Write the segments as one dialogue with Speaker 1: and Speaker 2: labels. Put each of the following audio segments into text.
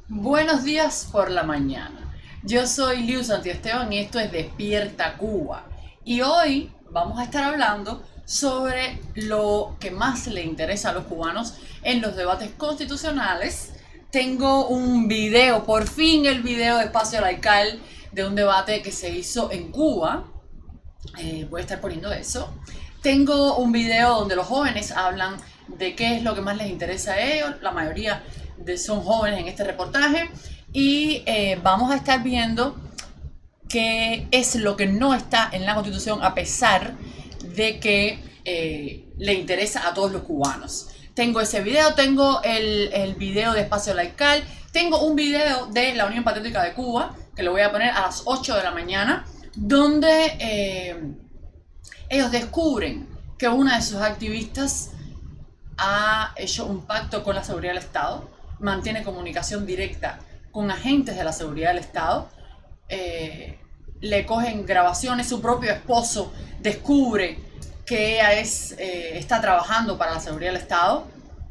Speaker 1: Buenos días por la mañana. Yo soy Liu Santiesteban y esto es Despierta Cuba. Y hoy vamos a estar hablando sobre lo que más le interesa a los cubanos en los debates constitucionales. Tengo un video, por fin el video de Espacio Laical de un debate que se hizo en Cuba. Voy a estar poniendo eso. Tengo un video donde los jóvenes hablan de qué es lo que más les interesa a ellos. La mayoría son jóvenes en este reportaje. Y vamos a estar viendo qué es lo que no está en la Constitución, a pesar de que le interesa a todos los cubanos. Tengo ese video, tengo el video de Espacio Laical, tengo un video de la Unión Patriótica de Cuba, que lo voy a poner a las 8 de la mañana, donde ellos descubren que una de sus activistas ha hecho un pacto con la seguridad del Estado, mantiene comunicación directa con agentes de la seguridad del Estado, le cogen grabaciones, su propio esposo descubre que ella está trabajando para la seguridad del Estado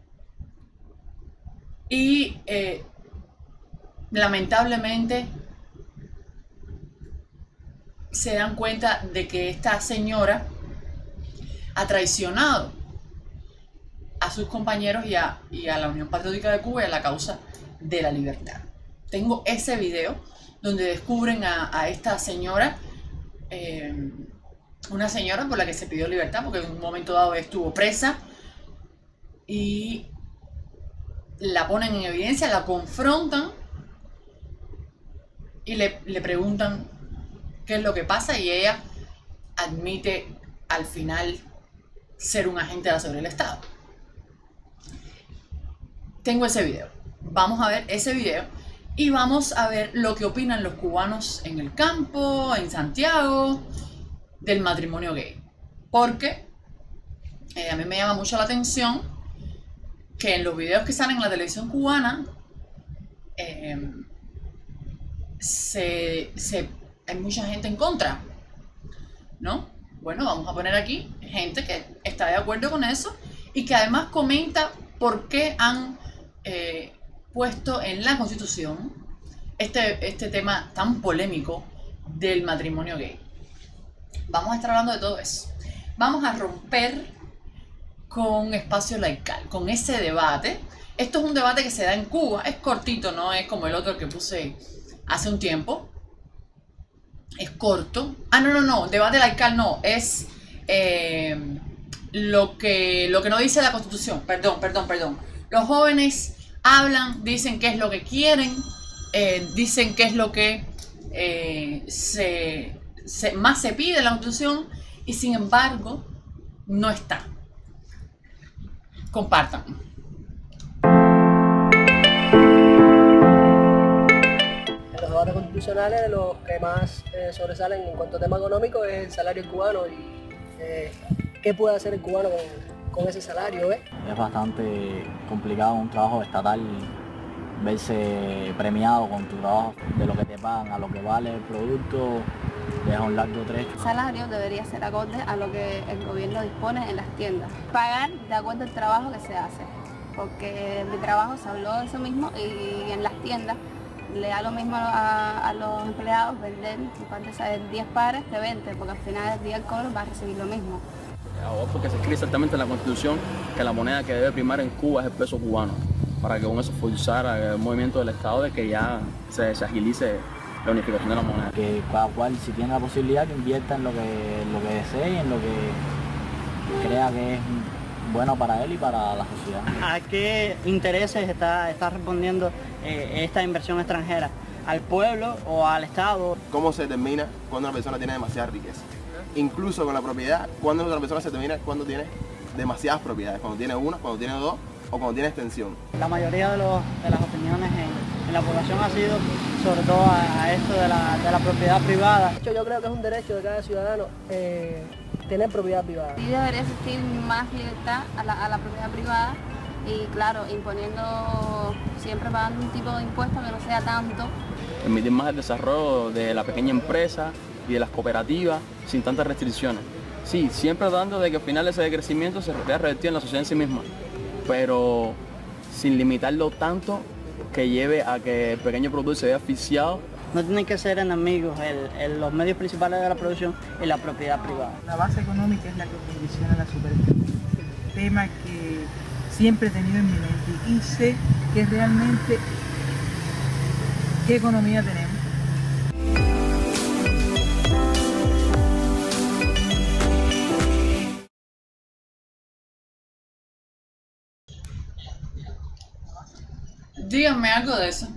Speaker 1: y lamentablemente se dan cuenta de que esta señora ha traicionado a sus compañeros y a la Unión Patriótica de Cuba y a la causa de la libertad. Tengo ese video donde descubren a esta señora, una señora por la que se pidió libertad porque en un momento dado estuvo presa, y la ponen en evidencia, la confrontan y le preguntan qué es lo que pasa, y ella admite al final ser un agente de la seguridad del Estado. Tengo ese video. Vamos a ver ese video y vamos a ver lo que opinan los cubanos en el campo, en Santiago, del matrimonio gay. Porque a mí me llama mucho la atención que en los videos que salen en la televisión cubana hay mucha gente en contra, ¿no? Bueno, vamos a poner aquí gente que está de acuerdo con eso y que además comenta por qué han puesto en la Constitución este tema tan polémico del matrimonio gay. Vamos a estar hablando de todo eso. Vamos a romper con Espacio Laical, con ese debate. Esto es un debate que se da en Cuba, es cortito, no es como el otro que puse hace un tiempo. Es corto. No, debate laical no, es lo que no dice la Constitución. Perdón. Los jóvenes hablan, dicen qué es lo que quieren, dicen qué es lo que más se pide en la Constitución, y sin embargo no está. Compartan.
Speaker 2: En los debates constitucionales, los que más sobresalen en cuanto a tema económico es el salario cubano y qué puede hacer el cubano con ese salario, ¿ves?
Speaker 3: Es bastante complicado un trabajo estatal verse premiado con tu trabajo, de lo que te pagan a lo que vale el producto, deja un largo trecho.
Speaker 4: El salario debería ser acorde a lo que el gobierno dispone en las tiendas. Pagar de acuerdo al trabajo que se hace, porque en mi trabajo se habló de eso mismo, y en las tiendas le da lo mismo a los empleados vender, en vez de 10 pares que 20, porque al final del día el cobro va a recibir lo mismo.
Speaker 5: Porque se escribe exactamente en la Constitución que la moneda que debe primar en Cuba es el peso cubano, para que con eso forzara el movimiento del Estado de que ya se agilice la unificación de la moneda.
Speaker 3: Que cada cual, si tiene la posibilidad, que invierta en lo que desee y en lo que crea que es bueno para él y para la sociedad.
Speaker 6: ¿A qué intereses está respondiendo esta inversión extranjera? ¿Al pueblo o al Estado?
Speaker 7: ¿Cómo se determina cuando una persona tiene demasiada riqueza? Incluso con la propiedad, cuando una persona se determina cuando tiene demasiadas propiedades, cuando tiene una, cuando tiene dos o cuando tiene extensión.
Speaker 6: La mayoría de las opiniones en la población ha sido sobre todo a esto de la propiedad privada.
Speaker 2: Yo creo que es un derecho de cada ciudadano tener propiedad privada.
Speaker 4: Sí debería existir más libertad a la propiedad privada, y claro, imponiendo, siempre pagando un tipo de impuesto que no sea tanto.
Speaker 5: Permitir más el desarrollo de la pequeña empresa y de las cooperativas sin tantas restricciones. Sí, siempre tratando de que al final ese crecimiento se vea revertido en la sociedad en sí misma, pero sin limitarlo tanto que lleve a que el pequeño productor se vea asfixiado.
Speaker 6: No tienen que ser enemigos los medios principales de la producción y la propiedad privada.
Speaker 8: La base económica es la que condiciona la supervivencia, tema que siempre he tenido en mi mente y sé que realmente qué economía tenemos.
Speaker 1: Díganme algo de eso.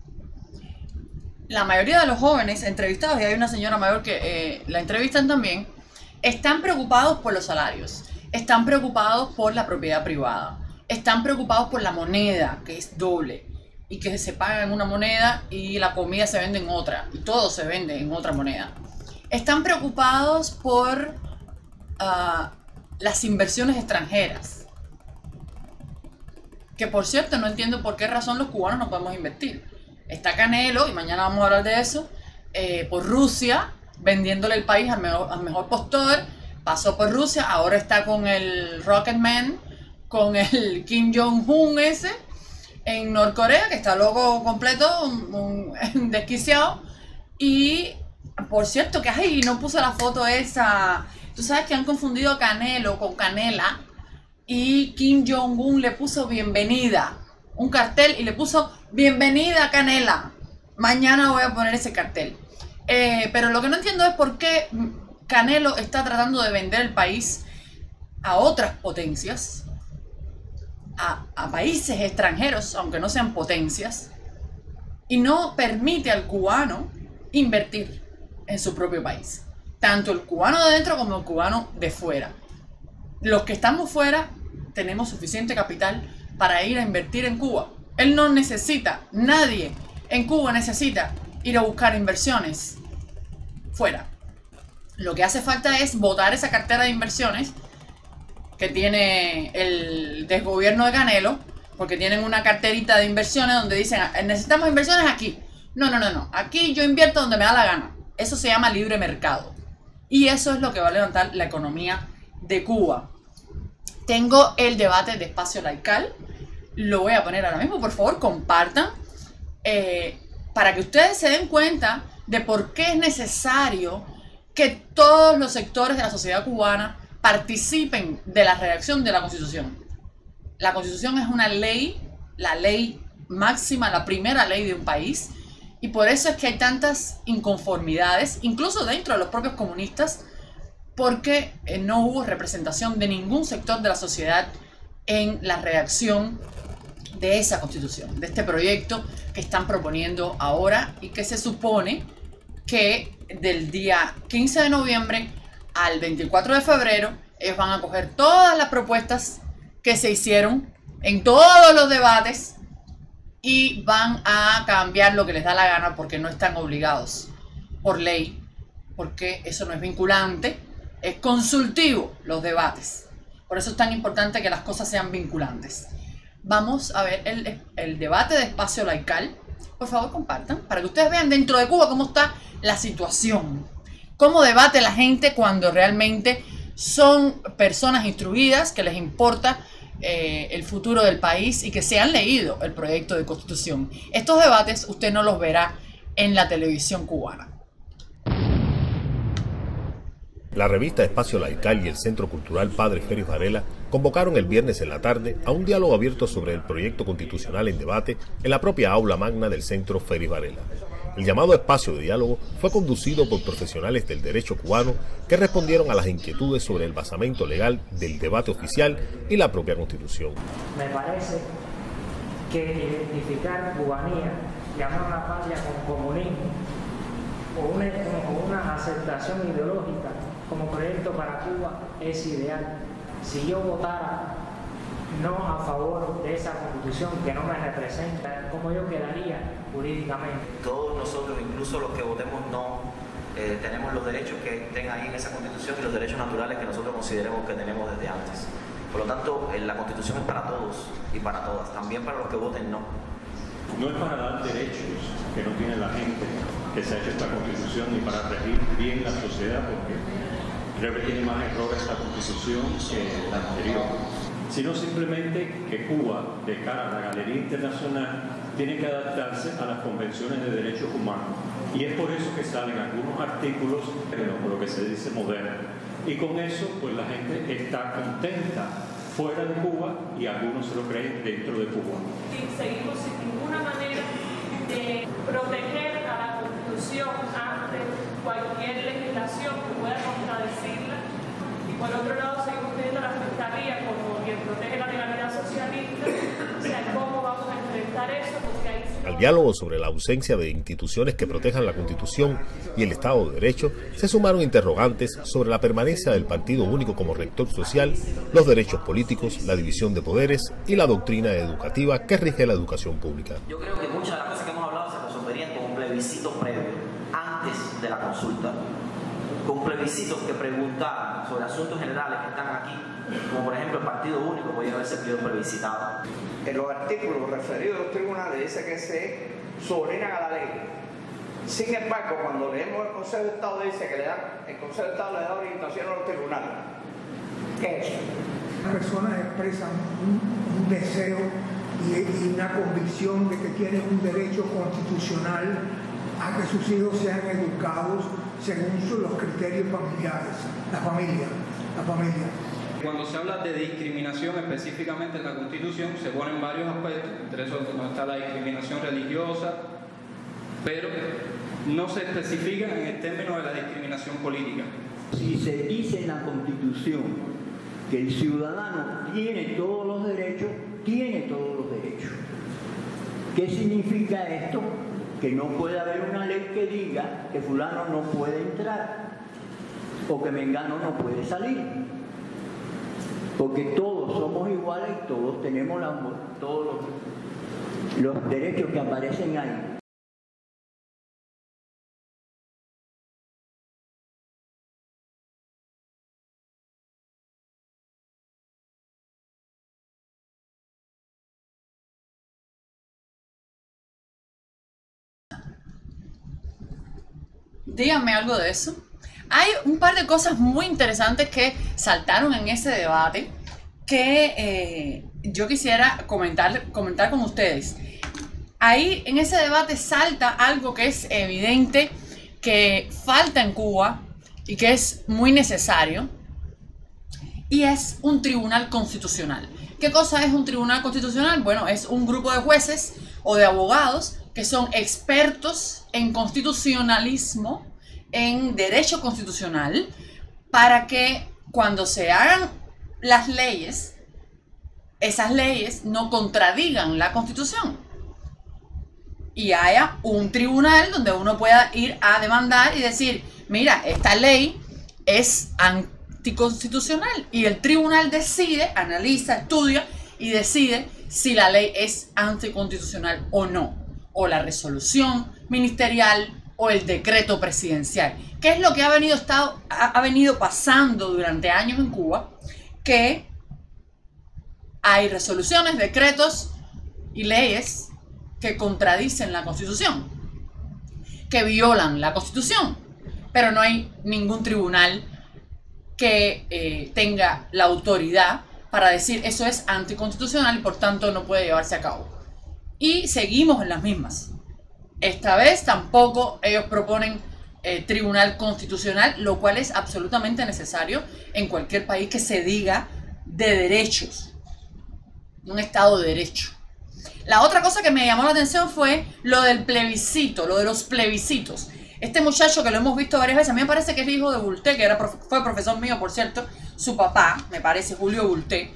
Speaker 1: La mayoría de los jóvenes entrevistados, y hay una señora mayor que la entrevistan también, están preocupados por los salarios, están preocupados por la propiedad privada, están preocupados por la moneda, que es doble, y que se paga en una moneda y la comida se vende en otra, y todo se vende en otra moneda. Están preocupados por las inversiones extranjeras, que por cierto no entiendo por qué razón los cubanos no podemos invertir. Está Canelo, y mañana vamos a hablar de eso, por Rusia, vendiéndole el país al mejor postor. Pasó por Rusia, ahora está con el Rocketman, con el Kim Jong-un ese, en Norcorea, que está loco completo, un desquiciado. Y, por cierto, que ay, no puse la foto esa. Tú sabes que han confundido a Canelo con Canela, y Kim Jong-un le puso bienvenida, un cartel, y le puso bienvenida Canela. Mañana voy a poner ese cartel. Pero lo que no entiendo es por qué Canelo está tratando de vender el país a otras potencias, a países extranjeros, aunque no sean potencias, y no permite al cubano invertir en su propio país. Tanto el cubano de dentro como el cubano de fuera. Los que estamos fuera tenemos suficiente capital para ir a invertir en Cuba. Él no necesita, nadie en Cuba necesita ir a buscar inversiones fuera. Lo que hace falta es botar esa cartera de inversiones que tiene el desgobierno de Canelo, porque tienen una carterita de inversiones donde dicen necesitamos inversiones aquí. No, aquí yo invierto donde me da la gana. Eso se llama libre mercado. Y eso es lo que va a levantar la economía de Cuba. Tengo el debate de Espacio Laical. Lo voy a poner ahora mismo. Por favor, compartan. Para que ustedes se den cuenta de por qué es necesario que todos los sectores de la sociedad cubana participen de la redacción de la Constitución. La Constitución es una ley, la ley máxima, la primera ley de un país. Y por eso es que hay tantas inconformidades, incluso dentro de los propios comunistas, porque no hubo representación de ningún sector de la sociedad en la redacción de esa Constitución, de este proyecto que están proponiendo ahora y que se supone que del día 15 de noviembre al 24 de febrero ellos van a coger todas las propuestas que se hicieron en todos los debates y van a cambiar lo que les da la gana porque no están obligados por ley, porque eso no es vinculante, es consultivo los debates. Por eso es tan importante que las cosas sean vinculantes. Vamos a ver el debate de Espacio Laical. Por favor, compartan, para que ustedes vean dentro de Cuba cómo está la situación. Cómo debate la gente cuando realmente son personas instruidas, que les importa el futuro del país y que se han leído el proyecto de Constitución. Estos debates usted no los verá en la televisión cubana.
Speaker 9: La revista Espacio Laical y el Centro Cultural Padre Félix Varela convocaron el viernes en la tarde a un diálogo abierto sobre el proyecto constitucional en debate en la propia aula magna del Centro Félix Varela. El llamado espacio de diálogo fue conducido por profesionales del derecho cubano que respondieron a las inquietudes sobre el basamento legal del debate oficial y la propia Constitución.
Speaker 10: Me parece que identificar cubanía, llamar a la patria con comunismo o una aceptación ideológica como proyecto para Cuba es ideal. Si yo votara no a favor de esa Constitución que no me representa, ¿cómo yo quedaría jurídicamente?
Speaker 11: Todos nosotros, incluso los que votemos no, tenemos los derechos que estén ahí en esa Constitución y los derechos naturales que nosotros consideremos que tenemos desde antes. Por lo tanto, la Constitución es para todos y para todas, también para los que voten no.
Speaker 12: No es para dar derechos que no tiene la gente que se ha hecho esta Constitución ni para regir bien la sociedad, porque creo que tiene más errores esta Constitución que la anterior. sino simplemente que Cuba, de cara a la galería internacional, tiene que adaptarse a las convenciones de derechos humanos. Y es por eso que salen algunos artículos, por lo que se dice moderno. Y con eso, pues la gente está contenta fuera de Cuba y algunos se lo creen dentro de Cuba.
Speaker 13: Sí, seguimos sin ninguna manera de proteger a la Constitución ante cualquier legislación que pueda contradecirla. Y por otro lado, seguimos teniendo la Fiscalía como quien protege la legalidad socialista. O sea, ¿cómo vamos a enfrentar eso? Porque ahí
Speaker 9: Al diálogo sobre la ausencia de instituciones que protejan la Constitución y el Estado de Derecho se sumaron interrogantes sobre la permanencia del Partido Único como rector social, los derechos políticos, la división de poderes y la doctrina educativa que rige la educación pública.
Speaker 11: Yo creo que muchas de las cosas que hemos hablado se resolverían con un plebiscito previo, antes de la consulta, con plebiscitos que preguntaran sobre asuntos generales que están aquí, como por ejemplo el Partido Único podría haber sido plebiscitado.
Speaker 14: En los artículos referidos a los tribunales dice que se subordinan a la ley. Sin embargo, cuando leemos el Consejo de Estado dice que el Consejo de Estado le da orientación a los tribunales. ¿Qué es eso?
Speaker 15: Las personas expresan un deseo y una convicción de que tienen un derecho constitucional a que sus hijos sean educados según los criterios familiares, la familia.
Speaker 16: Cuando se habla de discriminación específicamente en la Constitución, se ponen varios aspectos, entre esos no está la discriminación religiosa, pero no se especifica en el término de la discriminación política.
Speaker 17: Si se dice en la Constitución que el ciudadano tiene todos los derechos, tiene todos los derechos. ¿Qué significa esto? Que no puede haber una ley que diga que fulano no puede entrar o que mengano no puede salir. Porque todos somos iguales y todos tenemos todos los derechos que aparecen ahí.
Speaker 1: Díganme algo de eso. Hay un par de cosas muy interesantes que saltaron en ese debate que yo quisiera comentar con ustedes. Ahí en ese debate salta algo que es evidente que falta en Cuba y que es muy necesario, y es un tribunal constitucional. ¿Qué cosa es un tribunal constitucional? Bueno, es un grupo de jueces o de abogados que son expertos en constitucionalismo, en derecho constitucional, para que cuando se hagan las leyes, esas leyes no contradigan la Constitución y haya un tribunal donde uno pueda ir a demandar y decir, mira, esta ley es anticonstitucional, y el tribunal decide, analiza, estudia y decide si la ley es anticonstitucional o no, o la resolución ministerial o el decreto presidencial. ¿Qué es lo que ha venido pasando durante años en Cuba? Que hay resoluciones, decretos y leyes que contradicen la Constitución, que violan la Constitución, pero no hay ningún tribunal que tenga la autoridad para decir eso es anticonstitucional y por tanto no puede llevarse a cabo. Y seguimos en las mismas. Esta vez tampoco ellos proponen tribunal constitucional, lo cual es absolutamente necesario en cualquier país que se diga de derechos, un Estado de Derecho. La otra cosa que me llamó la atención fue lo del plebiscito, lo de los plebiscitos. Este muchacho que lo hemos visto varias veces, a mí me parece que es hijo de Bulté, que fue profesor mío, por cierto, su papá, me parece, Julio Bulté,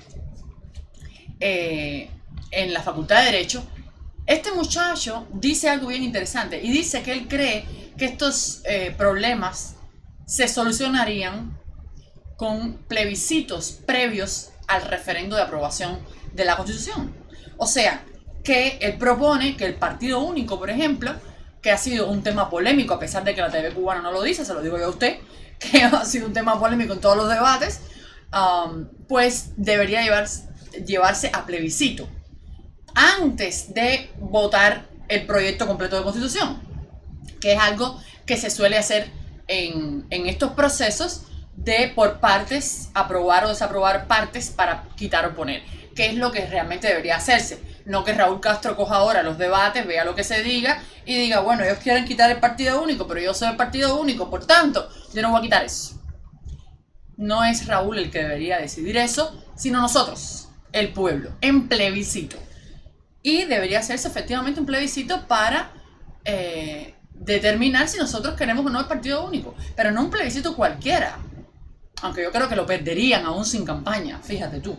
Speaker 1: en la Facultad de Derecho. Este muchacho dice algo bien interesante y dice que él cree que estos problemas se solucionarían con plebiscitos previos al referendo de aprobación de la Constitución. O sea, que él propone que el Partido Único, por ejemplo, que ha sido un tema polémico, a pesar de que la TV cubana no lo dice, se lo digo yo a usted, que ha sido un tema polémico en todos los debates, pues debería llevarse a plebiscito antes de votar el proyecto completo de Constitución, que es algo que se suele hacer en estos procesos de por partes aprobar o desaprobar partes para quitar o poner, que es lo que realmente debería hacerse. No que Raúl Castro coja ahora los debates, vea lo que se diga y diga, bueno, ellos quieren quitar el partido único, pero yo soy el partido único, por tanto, yo no voy a quitar eso. No es Raúl el que debería decidir eso, sino nosotros, el pueblo, en plebiscito. Y debería hacerse efectivamente un plebiscito para determinar si nosotros queremos o no el partido único, pero no un plebiscito cualquiera. Aunque yo creo que lo perderían aún sin campaña, fíjate tú.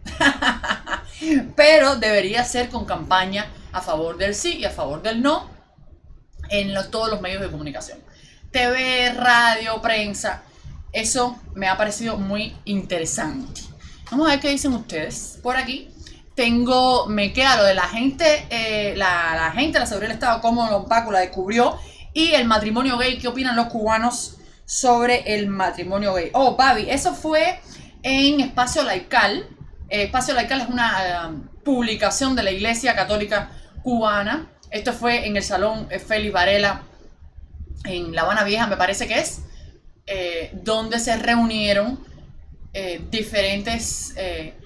Speaker 1: Pero debería ser con campaña a favor del sí y a favor del no en todos los medios de comunicación. TV, radio, prensa. Eso me ha parecido muy interesante. Vamos a ver qué dicen ustedes. Por aquí me queda lo de la gente, la seguridad del Estado, cómo Lompaco la descubrió, y el matrimonio gay. ¿Qué opinan los cubanos sobre el matrimonio gay? Oh, Babi, eso fue en Espacio Laical. Espacio Laical es una publicación de la Iglesia Católica Cubana. Esto fue en el Salón Félix Varela en La Habana Vieja, me parece que es, donde se reunieron diferentes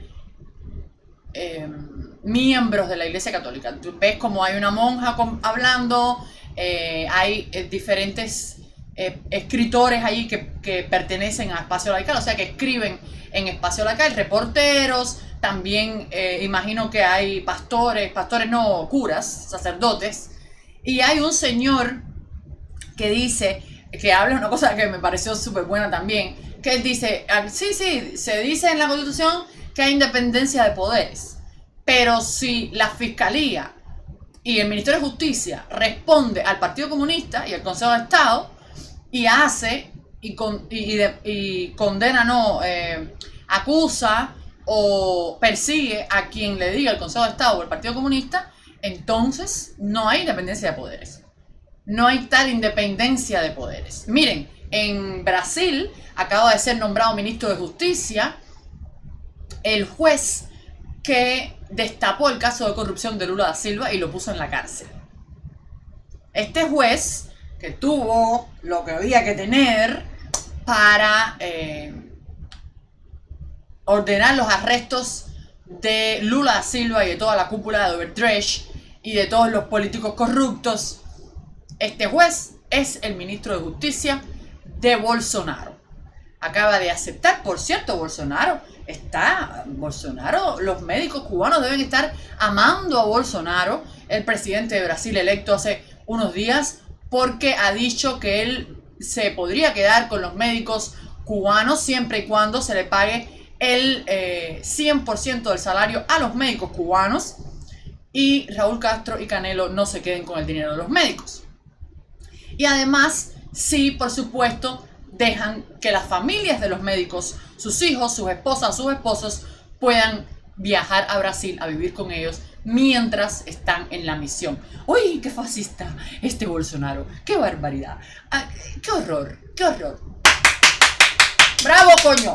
Speaker 1: miembros de la Iglesia Católica. Tú ves como hay una monja hablando, hay diferentes escritores allí que pertenecen a Espacio Laical, o sea que escriben en Espacio Laical, reporteros, también imagino que hay pastores no, curas, sacerdotes, y hay un señor que dice, que habla una cosa que me pareció súper buena también, que él dice, sí, se dice en la Constitución que hay independencia de poderes, pero si la Fiscalía y el Ministerio de Justicia responde al Partido Comunista y al Consejo de Estado y hace y condena, no, acusa o persigue a quien le diga el Consejo de Estado o el Partido Comunista, entonces no hay independencia de poderes. No hay tal independencia de poderes. Miren, en Brasil acaba de ser nombrado ministro de Justicia el juez que destapó el caso de corrupción de Lula da Silva y lo puso en la cárcel. Este juez, que tuvo lo que había que tener para ordenar los arrestos de Lula da Silva y de toda la cúpula de Odebrecht y de todos los políticos corruptos, este juez es el ministro de Justicia de Bolsonaro. Acaba de aceptar, por cierto, Bolsonaro, los médicos cubanos deben estar amando a Bolsonaro, el presidente de Brasil electo hace unos días, porque ha dicho que él se podría quedar con los médicos cubanos siempre y cuando se le pague el 100% del salario a los médicos cubanos y Raúl Castro y Canelo no se queden con el dinero de los médicos. Y además, sí, por supuesto, dejan que las familias de los médicos, sus hijos, sus esposas, sus esposos, puedan viajar a Brasil a vivir con ellos mientras están en la misión. ¡Uy, qué fascista este Bolsonaro! ¡Qué barbaridad! ¡Qué horror! ¡Qué horror! ¡Bravo, coño!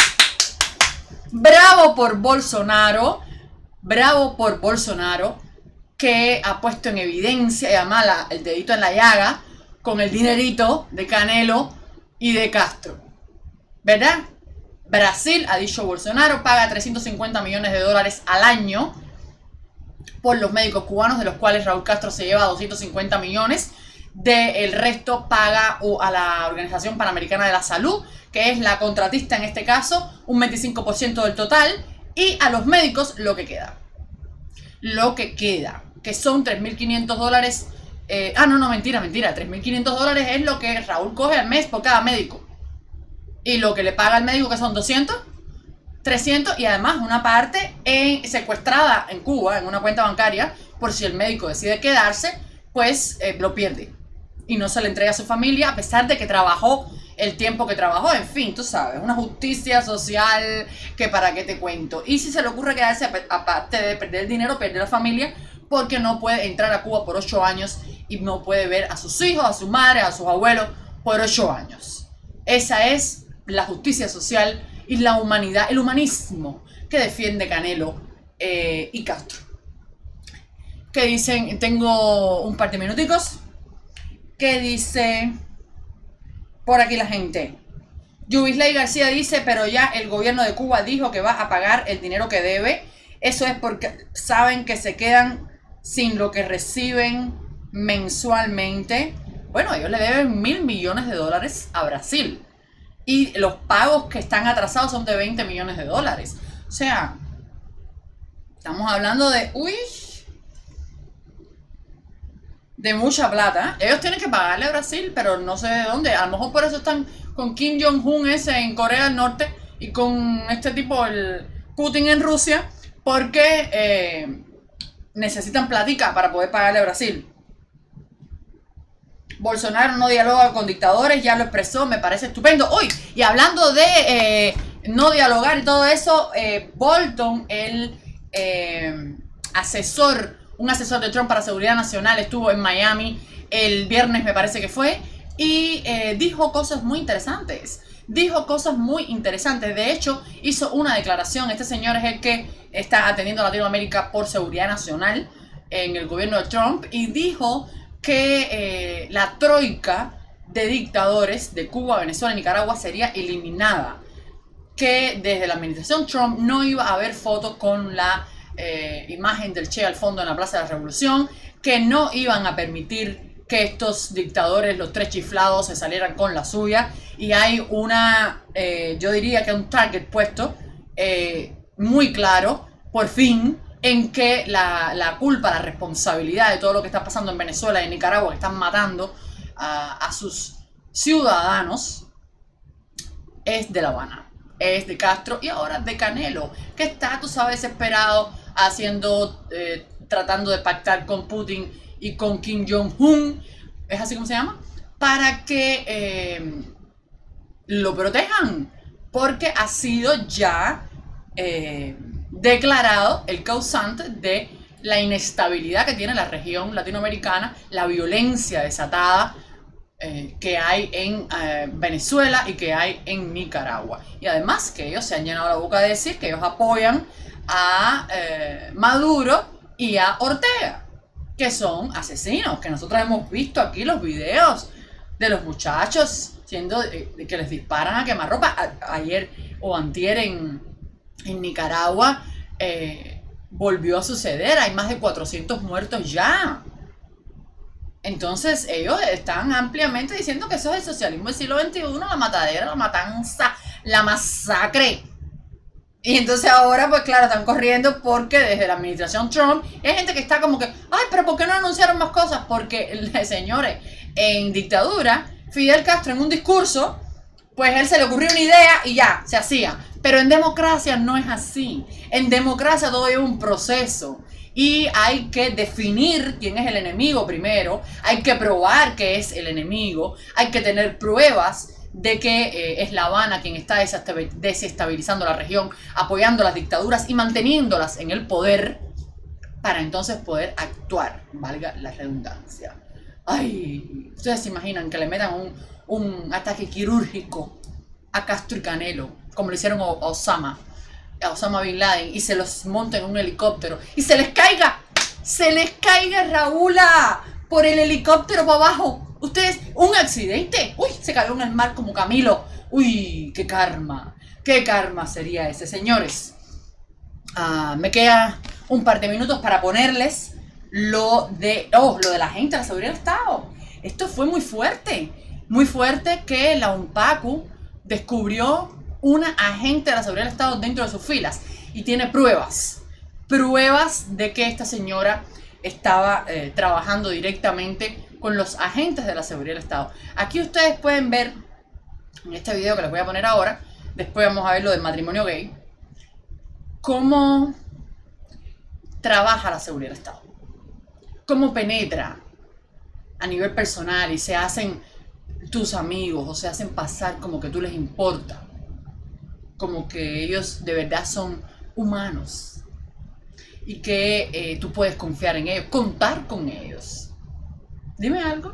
Speaker 1: ¡Bravo por Bolsonaro! ¡Bravo por Bolsonaro! Que ha puesto en evidencia y además el dedito en la llaga con el dinerito de Canelo y de Castro. ¿Verdad? Brasil, ha dicho Bolsonaro, paga 350 millones de dólares al año por los médicos cubanos, de los cuales Raúl Castro se lleva 250 millones. El resto paga a la Organización Panamericana de la Salud, que es la contratista en este caso, un 25% del total, y a los médicos lo que queda. Lo que queda, que son 3.500 dólares. Mentira, 3.500 dólares es lo que Raúl coge al mes por cada médico. Y lo que le paga al médico, que son 200, 300, y además una parte secuestrada en Cuba, en una cuenta bancaria, por si el médico decide quedarse, pues lo pierde. Y no se le entrega a su familia, a pesar de que trabajó el tiempo que trabajó. En fin, tú sabes, una justicia social que para qué te cuento. Y si se le ocurre quedarse, aparte de perder el dinero, pierde la familia, porque no puede entrar a Cuba por 8 años y no puede ver a sus hijos, a su madre, a sus abuelos por 8 años. Esa es la justicia social y la humanidad, el humanismo que defiende Canelo y Castro. ¿Qué dicen? Tengo un par de minuticos. ¿Qué dice por aquí la gente? Yubisley García dice, pero ya el gobierno de Cuba dijo que va a pagar el dinero que debe. Eso es porque saben que se quedan sin lo que reciben mensualmente. Bueno, ellos le deben $1.000 millones a Brasil. Y los pagos que están atrasados son de $20 millones. O sea, estamos hablando de... de mucha plata. Ellos tienen que pagarle a Brasil, pero no sé de dónde. A lo mejor por eso están con Kim Jong-un ese en Corea del Norte y con este tipo, el Putin en Rusia, porque necesitan platica para poder pagarle a Brasil. Bolsonaro no dialoga con dictadores, ya lo expresó, me parece estupendo. Uy, y hablando de no dialogar y todo eso, Bolton, el un asesor de Trump para seguridad nacional, estuvo en Miami el viernes, me parece que fue, y dijo cosas muy interesantes. De hecho, hizo una declaración. Este señor es el que está atendiendo a Latinoamérica por seguridad nacional en el gobierno de Trump, y dijo que la troika de dictadores de Cuba, Venezuela y Nicaragua sería eliminada. Que desde la administración Trump no iba a haber fotos con la imagen del Che al fondo en la Plaza de la Revolución, que no iban a permitir que estos dictadores, los tres chiflados, se salieran con la suya. Y hay una, yo diría que un target puesto muy claro, por fin, en que la culpa, la responsabilidad de todo lo que está pasando en Venezuela y en Nicaragua, que están matando a sus ciudadanos, es de La Habana, es de Castro y ahora de Canelo, que está, tú sabes, desesperado, tratando de pactar con Putin y con Kim Jong-un, ¿es así como se llama? Para que lo protejan, porque ha sido ya declarado el causante de la inestabilidad que tiene la región latinoamericana, la violencia desatada que hay en Venezuela y que hay en Nicaragua. Y además que ellos se han llenado la boca de decir que ellos apoyan a Maduro y a Ortega, que son asesinos, que nosotros hemos visto aquí los videos de los muchachos que les disparan a quemarropa. Ayer o antier en Nicaragua volvió a suceder, hay más de 400 muertos ya. Entonces ellos están ampliamente diciendo que eso es el socialismo del siglo XXI, la matadera, la matanza, la masacre. Y entonces ahora, pues claro, están corriendo porque desde la administración Trump hay gente que está como que, ay, pero ¿por qué no anunciaron más cosas? Porque, señores, en dictadura, Fidel Castro en un discurso, pues él se le ocurrió una idea y ya, se hacía. Pero en democracia no es así. En democracia todo es un proceso. Y hay que definir quién es el enemigo primero. Hay que probar que es el enemigo. Hay que tener pruebas de que es La Habana quien está desestabilizando la región, apoyando las dictaduras y manteniéndolas en el poder, para entonces poder actuar, valga la redundancia. Ay, ustedes se imaginan que le metan un ataque quirúrgico a Castro y Canelo, como le hicieron a Osama Bin Laden, y se los monten en un helicóptero y se les caiga Raúla por el helicóptero para abajo. Ustedes, un accidente, uy, se cayó en el mar como Camilo, uy, qué karma sería ese, señores. Me queda un par de minutos para ponerles lo de la gente de la seguridad del Estado. Esto fue muy fuerte que la UNPACU descubrió una agente de la seguridad del Estado dentro de sus filas y tiene pruebas de que esta señora estaba trabajando directamente con los agentes de la seguridad del Estado. Aquí ustedes pueden ver en este video que les voy a poner ahora, después vamos a ver lo del matrimonio gay, cómo trabaja la seguridad del Estado, cómo penetra a nivel personal y se hacen tus amigos o se hacen pasar como que tú les importa, como que ellos de verdad son humanos y que tú puedes confiar en ellos, contar con ellos. Dime algo.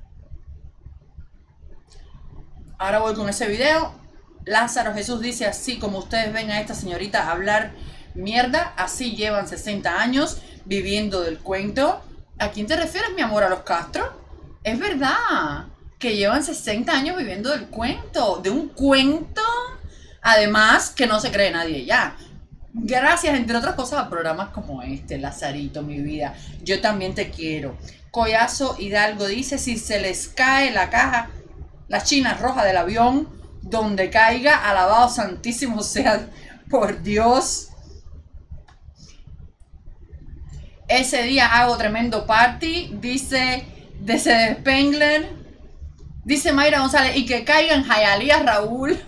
Speaker 1: Ahora voy con ese video. Lázaro Jesús dice, así como ustedes ven a esta señorita hablar mierda, así llevan 60 años viviendo del cuento. ¿A quién te refieres, mi amor? ¿A los Castro? Es verdad. que llevan 60 años viviendo del cuento, de un cuento, además que no se cree nadie ya. Gracias, entre otras cosas, a programas como este, Lazarito, mi vida, yo también te quiero. Collazo Hidalgo dice, si se les cae la caja, la china roja del avión, donde caiga, alabado santísimo sea por Dios. Ese día hago tremendo party, dice desde Spengler. Dice Mayra González, y que caiga en Hialeah Raúl.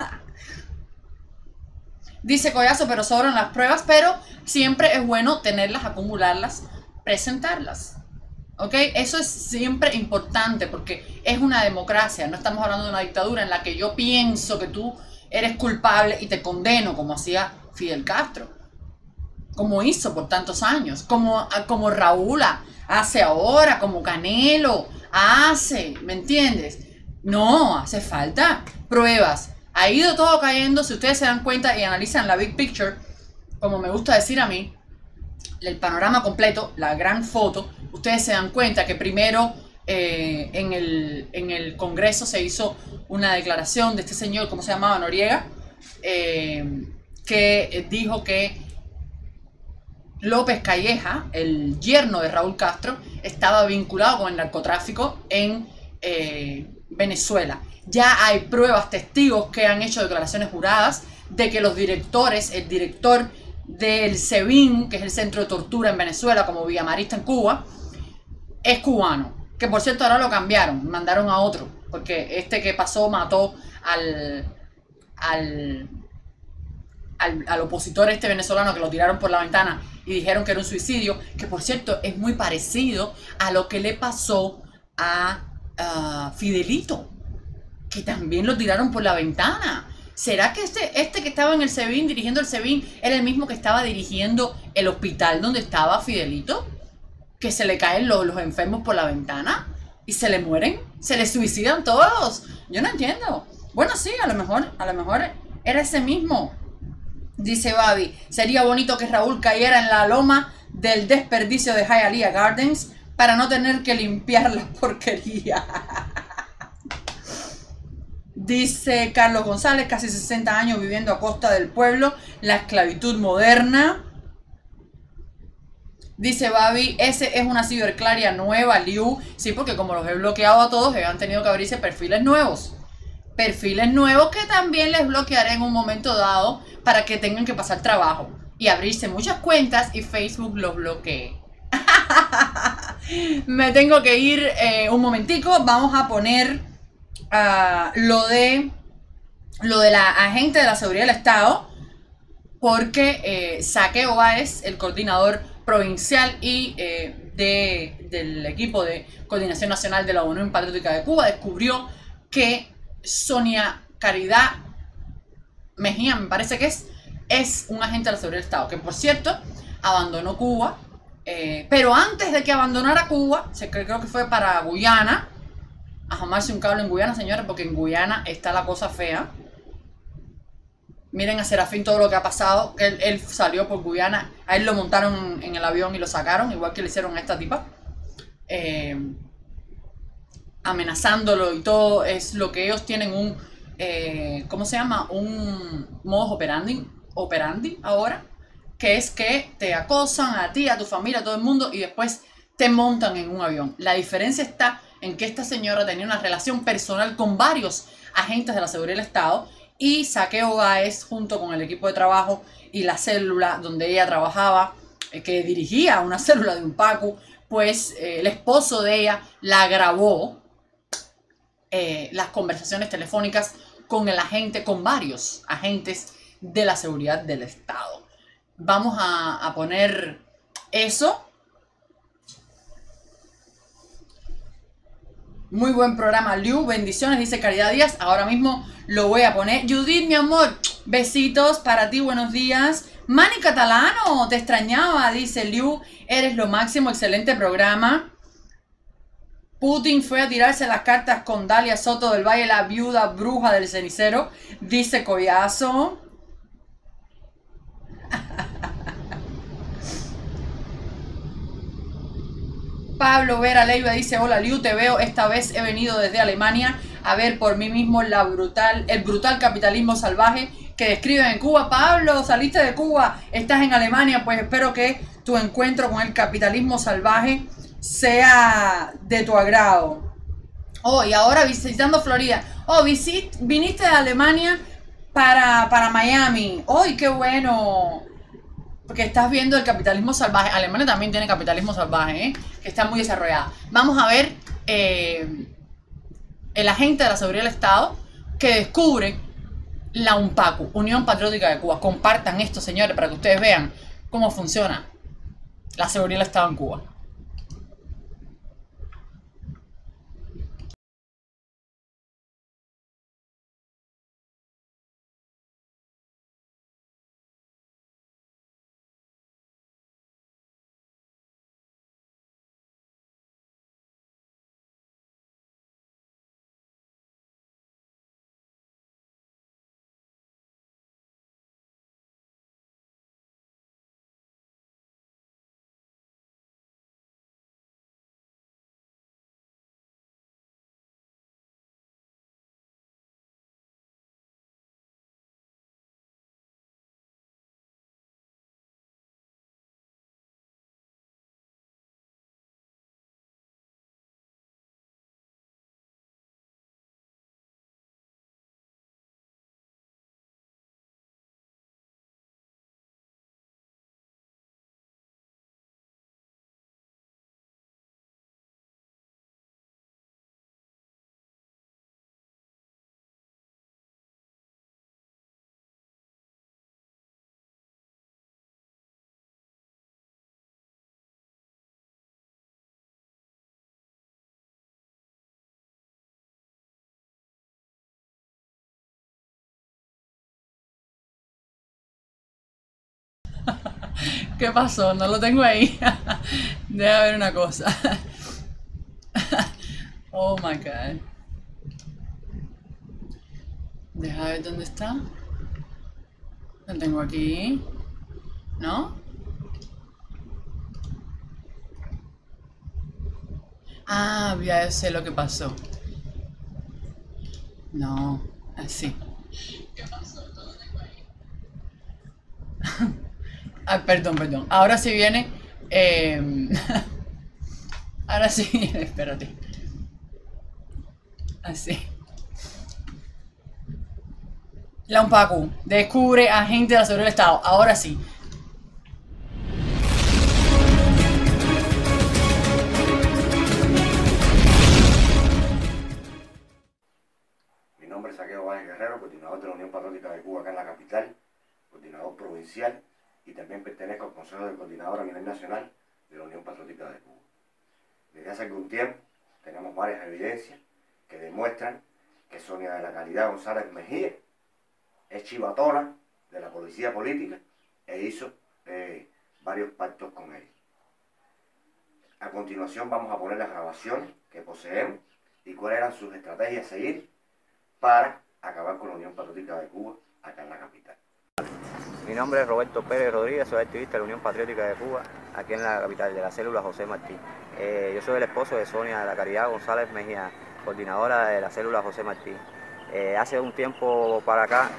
Speaker 1: Dice Collazo, pero sobran las pruebas, pero siempre es bueno tenerlas, acumularlas, presentarlas. ¿Ok? Eso es siempre importante porque es una democracia. No estamos hablando de una dictadura en la que yo pienso que tú eres culpable y te condeno, como hacía Fidel Castro. Como hizo por tantos años. Como Raúl hace ahora, como Canelo hace. ¿Me entiendes? No, hace falta pruebas. Ha ido todo cayendo, si ustedes se dan cuenta y analizan la big picture, como me gusta decir a mí, el panorama completo, la gran foto, ustedes se dan cuenta que primero en el Congreso se hizo una declaración de este señor, ¿cómo se llamaba? Noriega, que dijo que López Calleja, el yerno de Raúl Castro, estaba vinculado con el narcotráfico en Venezuela. Ya hay pruebas, testigos que han hecho declaraciones juradas de que los directores, el director del SEBIN, que es el centro de tortura en Venezuela, como Villamarista en Cuba, es cubano. Que por cierto ahora lo cambiaron, mandaron a otro, porque este que pasó mató al opositor este venezolano, que lo tiraron por la ventana y dijeron que era un suicidio, que por cierto es muy parecido a lo que le pasó a Fidelito, que también lo tiraron por la ventana. ¿Será que este que estaba en el SEBIN, dirigiendo el SEBIN, era el mismo que estaba dirigiendo el hospital donde estaba Fidelito? Que se le caen los enfermos por la ventana y se le mueren, se le suicidan todos. Yo no entiendo. Bueno, sí, a lo mejor era ese mismo. Dice Babi, sería bonito que Raúl cayera en la loma del desperdicio de Hialeah Gardens para no tener que limpiar la porquería. Dice Carlos González, casi 60 años viviendo a costa del pueblo, la esclavitud moderna. Dice Babi, ese es una ciberclaria nueva, Liu. Sí, porque como los he bloqueado a todos, han tenido que abrirse perfiles nuevos. Perfiles nuevos que también les bloquearé en un momento dado para que tengan que pasar trabajo y abrirse muchas cuentas y Facebook los bloquee. Me tengo que ir un momentico. Vamos a poner lo de la agente de la seguridad del Estado, porque Saque Obaez, el coordinador provincial y del equipo de coordinación nacional de la Unión Patriótica de Cuba, descubrió que Sonia Caridad Mejía, me parece que es un agente de la seguridad del Estado, que por cierto abandonó Cuba, pero antes de que abandonara Cuba, creo que fue para Guyana, a jamarse un cable en Guyana, señores, porque en Guyana está la cosa fea. Miren a Serafín todo lo que ha pasado. Él salió por Guyana, a él lo montaron en el avión y lo sacaron, igual que le hicieron a esta tipa. Amenazándolo y todo. Es lo que ellos tienen un, ¿cómo se llama? Un modus operandi ahora, que es que te acosan a ti, a tu familia, a todo el mundo, y después te montan en un avión. La diferencia está en que esta señora tenía una relación personal con varios agentes de la seguridad del Estado, y Saque Obaez, junto con el equipo de trabajo y la célula donde ella trabajaba, que dirigía una célula de Unpacu, pues el esposo de ella la grabó las conversaciones telefónicas con el agente, con varios agentes de la seguridad del Estado. Vamos a poner eso. Muy buen programa, Liu. Bendiciones, dice Caridad Díaz. Ahora mismo lo voy a poner. Judith, mi amor, besitos para ti, buenos días. Manny Catalano, te extrañaba, dice Liu. Eres lo máximo, excelente programa. Putin fue a tirarse las cartas con Dalia Soto del Valle, la viuda bruja del cenicero, dice Collazo. Pablo Vera Leiva dice, hola Liu, te veo, esta vez he venido desde Alemania a ver por mí mismo el brutal capitalismo salvaje que describen en Cuba. Pablo, saliste de Cuba, estás en Alemania, pues espero que tu encuentro con el capitalismo salvaje sea de tu agrado. Oh, y ahora visitando Florida. Oh, viniste de Alemania para Miami. ¡Oh, qué bueno! Porque estás viendo el capitalismo salvaje. Alemania también tiene capitalismo salvaje, que está muy desarrollada. Vamos a ver el agente de la seguridad del Estado que descubre la UNPACU, Unión Patriótica de Cuba. Compartan esto, señores, para que ustedes vean cómo funciona la seguridad del Estado en Cuba. ¿Qué pasó? No lo tengo ahí. Deja ver una cosa. Oh my god. Deja ver dónde está. Lo tengo aquí. ¿No? Ah, ya sé lo que pasó. No, así. ¿Qué pasó? No lo tengo ahí. Ah, perdón. Ahora sí viene. Ahora sí viene, espérate. Así. La UNPACU descubre agente de la seguridad del Estado. Ahora sí.
Speaker 18: Mi nombre es Saqueo Báez Guerrero, coordinador de la Unión Patriótica de Cuba acá en la capital, coordinador provincial y también pertenezco al Consejo de Coordinador a nivel nacional de la Unión Patriótica de Cuba. Desde hace algún tiempo tenemos varias evidencias que demuestran que Sonia de la Caridad González Mejía es chivatona de la policía política e hizo varios pactos con él. A continuación vamos a poner las grabaciones que poseemos y cuáles eran sus estrategias a seguir para acabar con la Unión Patriótica de Cuba acá en la capital.
Speaker 19: Mi nombre es Roberto Pérez Rodríguez, soy activista de la Unión Patriótica de Cuba, aquí en la capital, de la célula José Martí. Yo soy el esposo de Sonia de la Caridad González Mejía, coordinadora de la célula José Martí. Hace un tiempo para acá,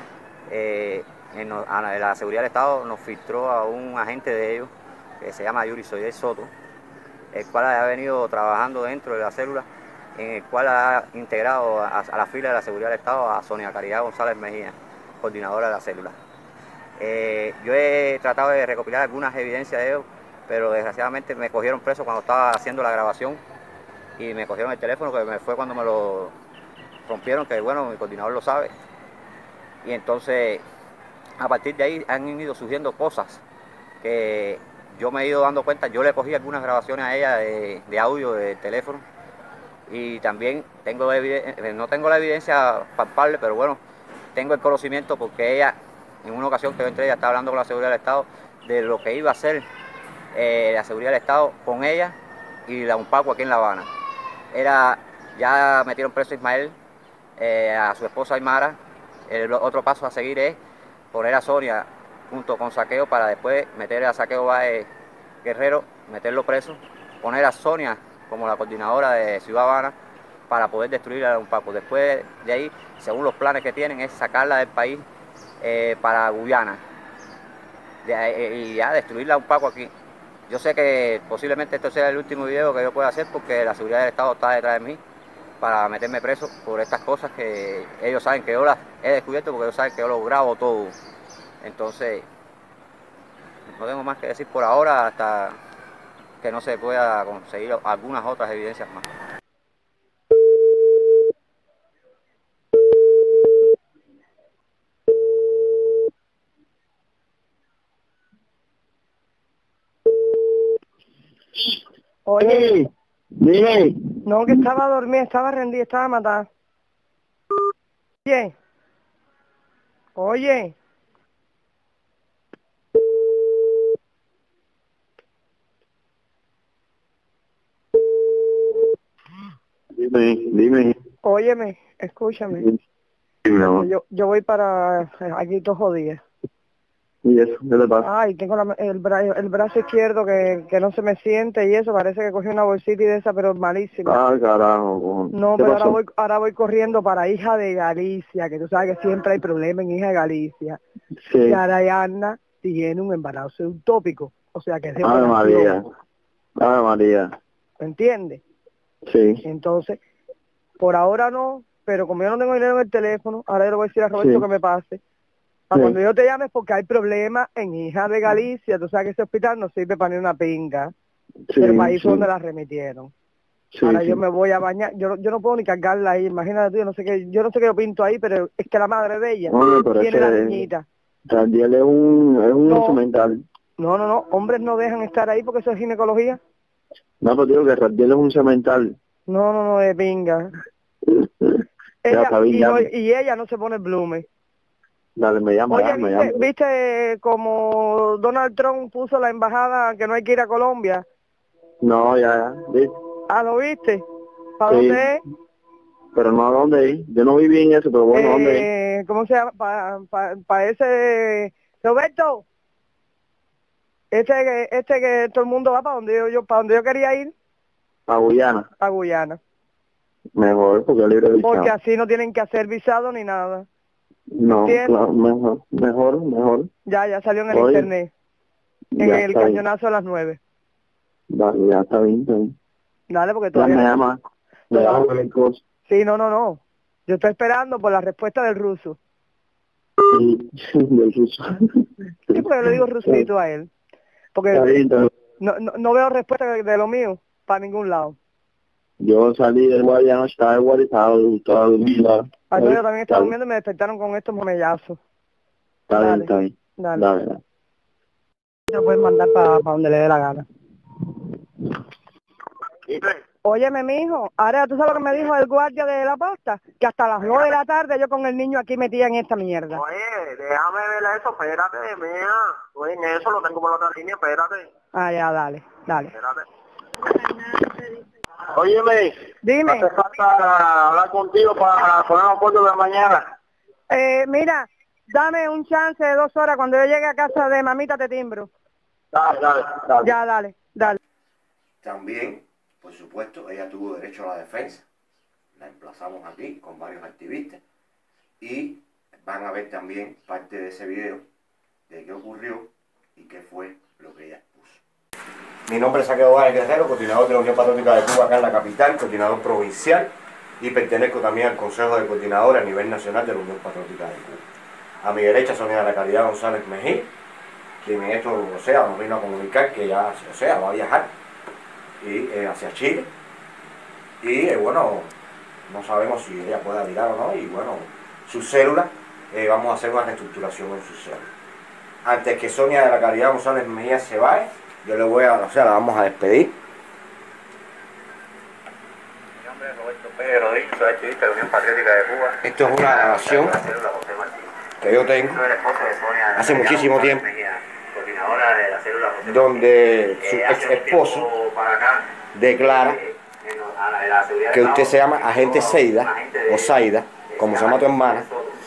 Speaker 19: la seguridad del Estado nos filtró a un agente de ellos, que se llama Yuri Soyel Soto, el cual ha venido trabajando dentro de la célula, en el cual ha integrado a la fila de la seguridad del Estado a Sonia Caridad González Mejía, coordinadora de la célula. Yo he tratado de recopilar algunas evidencias de ellos, pero desgraciadamente me cogieron preso cuando estaba haciendo la grabación y me cogieron el teléfono, que me fue cuando me lo rompieron, que bueno, mi coordinador lo sabe. Y entonces, a partir de ahí han ido surgiendo cosas que yo me he ido dando cuenta. Yo le cogí algunas grabaciones a ella de audio del teléfono y también no tengo la evidencia palpable, pero bueno, tengo el conocimiento porque ella, en una ocasión que yo entré, ella estaba hablando con la seguridad del Estado de lo que iba a hacer la seguridad del Estado con ella y la UNPACU aquí en La Habana. Ya metieron preso a Ismael, a su esposa Aymara. El otro paso a seguir es poner a Sonia junto con Saqueo para después meter a Saqueo Báez Guerrero, meterlo preso, poner a Sonia como la coordinadora de Ciudad Habana para poder destruir a UNPACO. Después de ahí, según los planes que tienen, es sacarla del país para Guyana y ya destruirla a UNPACO aquí. Yo sé que posiblemente esto sea el último video que yo pueda hacer porque la seguridad del Estado está detrás de mí para meterme preso por estas cosas que ellos saben que yo las he descubierto, porque ellos saben que yo lo grabo todo. Entonces, no tengo más que decir por ahora hasta que no se pueda conseguir algunas otras evidencias más.
Speaker 2: Oye,
Speaker 20: dime.
Speaker 2: No, que estaba dormida, estaba rendida, estaba matada. Oye. Oye.
Speaker 20: Dime.
Speaker 2: Óyeme, escúchame.
Speaker 20: Dime, amor.
Speaker 2: Yo voy para aquí todos los días.
Speaker 20: ¿Y eso? ¿Qué te pasa?
Speaker 2: Ay, tengo el brazo izquierdo que no se me siente y eso, parece que cogí una bolsita y de esa, pero malísima.
Speaker 20: Ah, carajo. Coño.
Speaker 2: No,
Speaker 20: ¿Qué
Speaker 2: pero
Speaker 20: pasó?
Speaker 2: ahora voy corriendo para Hija de Galicia, que tú sabes que siempre hay problemas en Hija de Galicia.
Speaker 20: Sí.
Speaker 2: Y Ariana tiene un embarazo ectópico, o sea que es de
Speaker 20: Ave María.
Speaker 2: operación,
Speaker 20: Ave María.
Speaker 2: ¿me entiendes?
Speaker 20: Sí.
Speaker 2: Entonces, por ahora no, pero como yo no tengo dinero en el teléfono, ahora yo le voy a decir a Roberto
Speaker 20: Sí.
Speaker 2: que me pase. Para
Speaker 20: Sí.
Speaker 2: cuando yo te llame es porque hay problemas en Hija de Galicia, tú sabes que ese hospital no sirve para ni una pinga,
Speaker 20: Sí,
Speaker 2: del país
Speaker 20: sí.
Speaker 2: donde la remitieron.
Speaker 20: Sí,
Speaker 2: Ahora
Speaker 20: sí.
Speaker 2: yo me voy a bañar, yo no puedo ni cargarla ahí, imagínate tú, yo no sé qué yo pinto ahí, pero es que la madre de ella
Speaker 20: Oye, pero
Speaker 2: tiene
Speaker 20: ese-
Speaker 2: la niñita.
Speaker 20: Radiel es un
Speaker 2: No.
Speaker 20: instrumental.
Speaker 2: No, hombres no dejan estar ahí porque eso es ginecología.
Speaker 20: No, pero digo que Radiel es un cemental.
Speaker 2: No, de pinga.
Speaker 20: Ya está bien, llame.
Speaker 2: Y ella no se pone blume.
Speaker 20: Dale, me llama,
Speaker 2: Oye,
Speaker 20: me llama.
Speaker 2: ¿viste como Donald Trump puso la embajada que no hay que ir a Colombia?
Speaker 20: No, ya. ¿Viste?
Speaker 2: Ah, ¿lo viste? ¿Para
Speaker 20: Sí.
Speaker 2: dónde es?
Speaker 20: Pero no a dónde ir. Yo no viví en eso, pero bueno, ¿dónde ir?
Speaker 2: ¿Cómo se llama? Para ese... Roberto, este que todo el mundo va para donde yo quería ir,
Speaker 20: A Guyana.
Speaker 2: a Guyana.
Speaker 20: Mejor, porque es libre de visado.
Speaker 2: Porque así no tienen que hacer visado ni nada.
Speaker 20: No,
Speaker 2: ¿entiendes?
Speaker 20: claro, mejor.
Speaker 2: Ya salió en el
Speaker 20: Oye,
Speaker 2: internet. En
Speaker 20: ya
Speaker 2: el
Speaker 20: está bien.
Speaker 2: cañonazo a las 9.
Speaker 20: Dale, ya está bien, está bien.
Speaker 2: Dale, porque
Speaker 20: Ya
Speaker 2: todavía...
Speaker 20: me llama. Me llama cualquier cosa.
Speaker 2: Sí, no. Yo estoy esperando por la respuesta del ruso.
Speaker 20: Del ruso.
Speaker 2: Sí, porque yo le digo rusito a él. Porque
Speaker 20: Está bien, está bien.
Speaker 2: no veo respuesta de lo mío para ningún lado.
Speaker 20: Yo salí del guardia anoche, estaba el guardia, estaba durmiendo.
Speaker 2: Ay, no, yo también estaba durmiendo y me despertaron con estos momellazos.
Speaker 20: Está bien,
Speaker 2: Dale.
Speaker 20: está bien.
Speaker 2: Dale. Lo pueden mandar para donde le dé la gana. Óyeme, mijo, ahora tú sabes lo que me dijo el guardia de la posta, que hasta las 9 de la tarde yo con el niño aquí metida en esta mierda.
Speaker 21: Oye, déjame ver eso, espérate, mira. Oye, en eso lo tengo por la otra línea, espérate.
Speaker 2: Ah, ya, dale.
Speaker 21: Espérate. Óyeme,
Speaker 2: dime.
Speaker 21: Hace falta hablar contigo para poner un acuerdo de mañana.
Speaker 2: Mira, dame un chance de 2 horas, cuando yo llegue a casa de mamita te timbro.
Speaker 21: Dale.
Speaker 2: Ya, dale.
Speaker 18: También, por supuesto, ella tuvo derecho a la defensa. La emplazamos aquí con varios activistas y van a ver también parte de ese video de qué ocurrió y qué fue lo que ella puso. Mi nombre es Saqueo Báez Guerrero, coordinador de la Unión Patriótica de Cuba acá en la capital, coordinador provincial y pertenezco también al Consejo de Coordinadores a nivel nacional de la Unión Patriótica de Cuba. A mi derecha Sonia de la Caridad González Mejía, quien en esto, nos vino a comunicar que ya, va a viajar y hacia Chile y bueno, no sabemos si ella puede virar o no y bueno, sus células, vamos a hacer una reestructuración en sus células. Antes que Sonia de la Caridad González Mejía se vaya, yo le voy a, la vamos a despedir.
Speaker 11: Mi nombre es Roberto Pérez Rodríguez, soy activista de la Unión Patriótica de Cuba.
Speaker 18: Esto es una grabación que yo tengo hace muchísimo tiempo, donde su ex esposo declara que usted se llama agente Seida, o Zaida, como se llama tu hermana,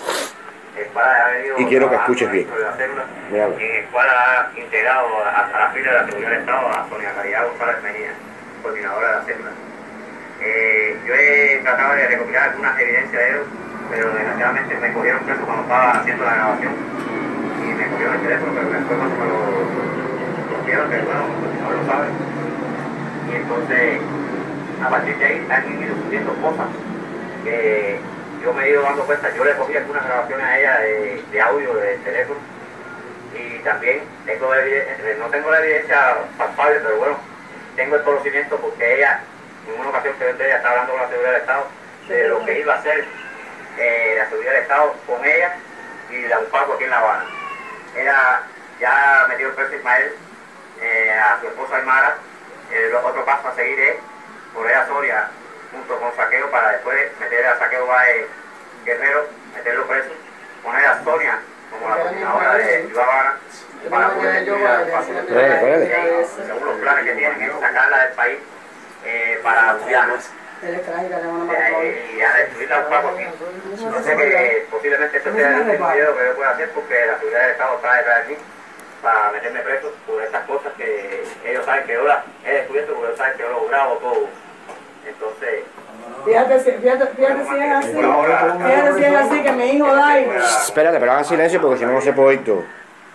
Speaker 18: y quiero que escuches bien. Míralo.
Speaker 11: En el cual ha integrado a la fila de la seguridad del Estado a Sonia Caridad González Mejía.
Speaker 19: coordinadora de la célula. Yo he tratado de recopilar algunas evidencias de ellos, pero desgraciadamente me cogieron preso cuando estaba haciendo la grabación y me cogieron el teléfono, pero después cuando me lo dieron, que bueno, no lo saben. Y entonces, a partir de ahí han ido subiendo cosas que yo me he ido dando cuenta. Yo le cogí algunas grabaciones a ella de audio del teléfono y también tengo no tengo la evidencia palpable, pero bueno, tengo el conocimiento porque ella, en una ocasión que ella estaba hablando con la seguridad del Estado de lo que iba a hacer la seguridad del Estado con ella y la UPACO aquí en La Habana. Ella ya metió el preso Ismael, a su esposa Aymara. Otro paso a seguir es por ella Soria junto con Saqueo para después meter a Saqueo Báez Guerrero, meterlo preso, poner a Sonia como la coordinadora de Ciudad Habana para poder destruir a la según los planes que tienen es sacarla del país para Guyana y a destruir la UPACO aquí. No sé que posiblemente esto sea el último video que yo pueda hacer porque la seguridad del Estado está detrás de aquí para meterme preso por estas cosas que ellos saben que yo las he descubierto, porque ellos saben que yo lo grabo todo. Entonces...
Speaker 3: Fíjate si es así. Fíjate si es así que mi hijo Dai.
Speaker 22: Espérate, pero hagan silencio porque si no, no se puede oír todo.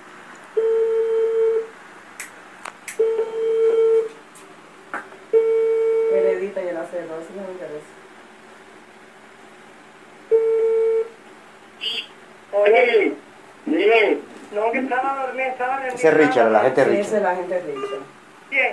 Speaker 3: Él edita y él hace todo, eso no me interesa.
Speaker 21: Oye, dime.
Speaker 3: No, que estaba dormida,
Speaker 22: Ese es Richard, la gente
Speaker 3: Sí,
Speaker 22: Richard.
Speaker 3: esa es la gente Richard.
Speaker 21: ¿Quién?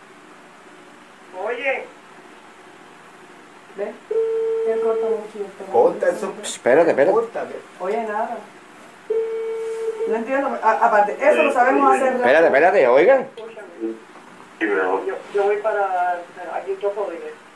Speaker 21: Oye.
Speaker 3: ¿Ves? Él corta mucho esto.
Speaker 22: Corta eso. Espérate.
Speaker 3: Oye, nada. No entiendo. Aparte, eso lo sabemos hacer.
Speaker 22: Espérate, oigan.
Speaker 21: Yo voy para aquí en Chopo.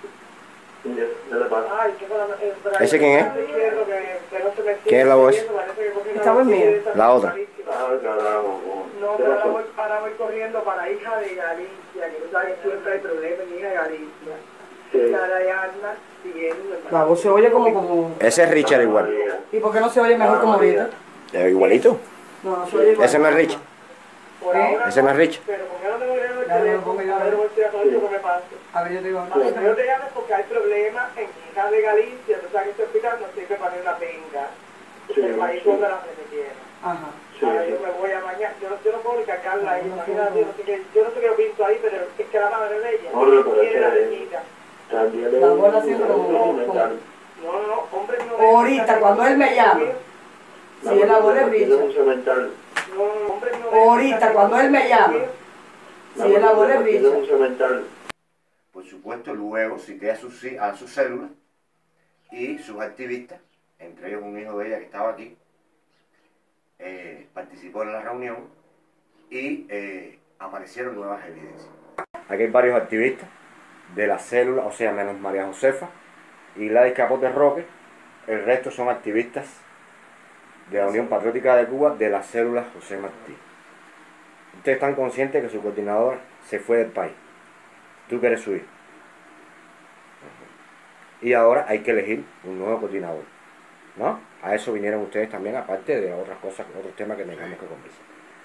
Speaker 22: ¿Ese quién es? ¿Quién es la voz?
Speaker 3: Esta voz mía.
Speaker 22: La otra.
Speaker 21: No, pero ahora voy corriendo para hija de Galicia, que tú sabes que siempre hay problemas en hija de Galicia. La Dayana siguiendo.
Speaker 3: La voz se oye como...
Speaker 22: Ese es Richard igual.
Speaker 3: ¿Y por qué no se oye mejor como ahorita?
Speaker 22: Igualito.
Speaker 3: No, se oye igual.
Speaker 22: Ese no es Richard. Ese no es Richard.
Speaker 21: Pero como yo no tengo dinero en el teléfono, a ver, voy a todo esto que me pasa.
Speaker 3: A ver, yo te digo.
Speaker 21: Yo te llamo porque hay problemas en hija de Galicia, tú sabes que este hospital no sirve para ni una pinga. El país donde la gente quiere.
Speaker 3: Ajá.
Speaker 21: Ahora yo me voy a bañar, yo no puedo ni cargarla ahí, imagínate, yo no sé qué yo pinto ahí, pero es que la madre de ella quiere la niñita.
Speaker 3: La abuela haciendo como...
Speaker 21: No, hombre, no.
Speaker 3: Ahorita, cuando él me llama. Si el abuelo es Richard. Ahorita, cuando él me llama. Si el abuelo es Richard.
Speaker 18: Por supuesto, luego cité a su célula y sus activistas, entre ellos un hijo de ella que estaba aquí, participó en la reunión y aparecieron nuevas evidencias.
Speaker 22: Aquí hay varios activistas de la célula, o sea, menos María Josefa y Gladys Capote Roque. El resto son activistas de la Unión Patriótica de Cuba, de la célula José Martí. Ustedes están conscientes que su coordinador se fue del país. Tú quieres su hijo. Y ahora hay que elegir un nuevo coordinador, ¿no? A eso vinieron ustedes también, aparte de otras cosas, otros temas que tengamos que conversar.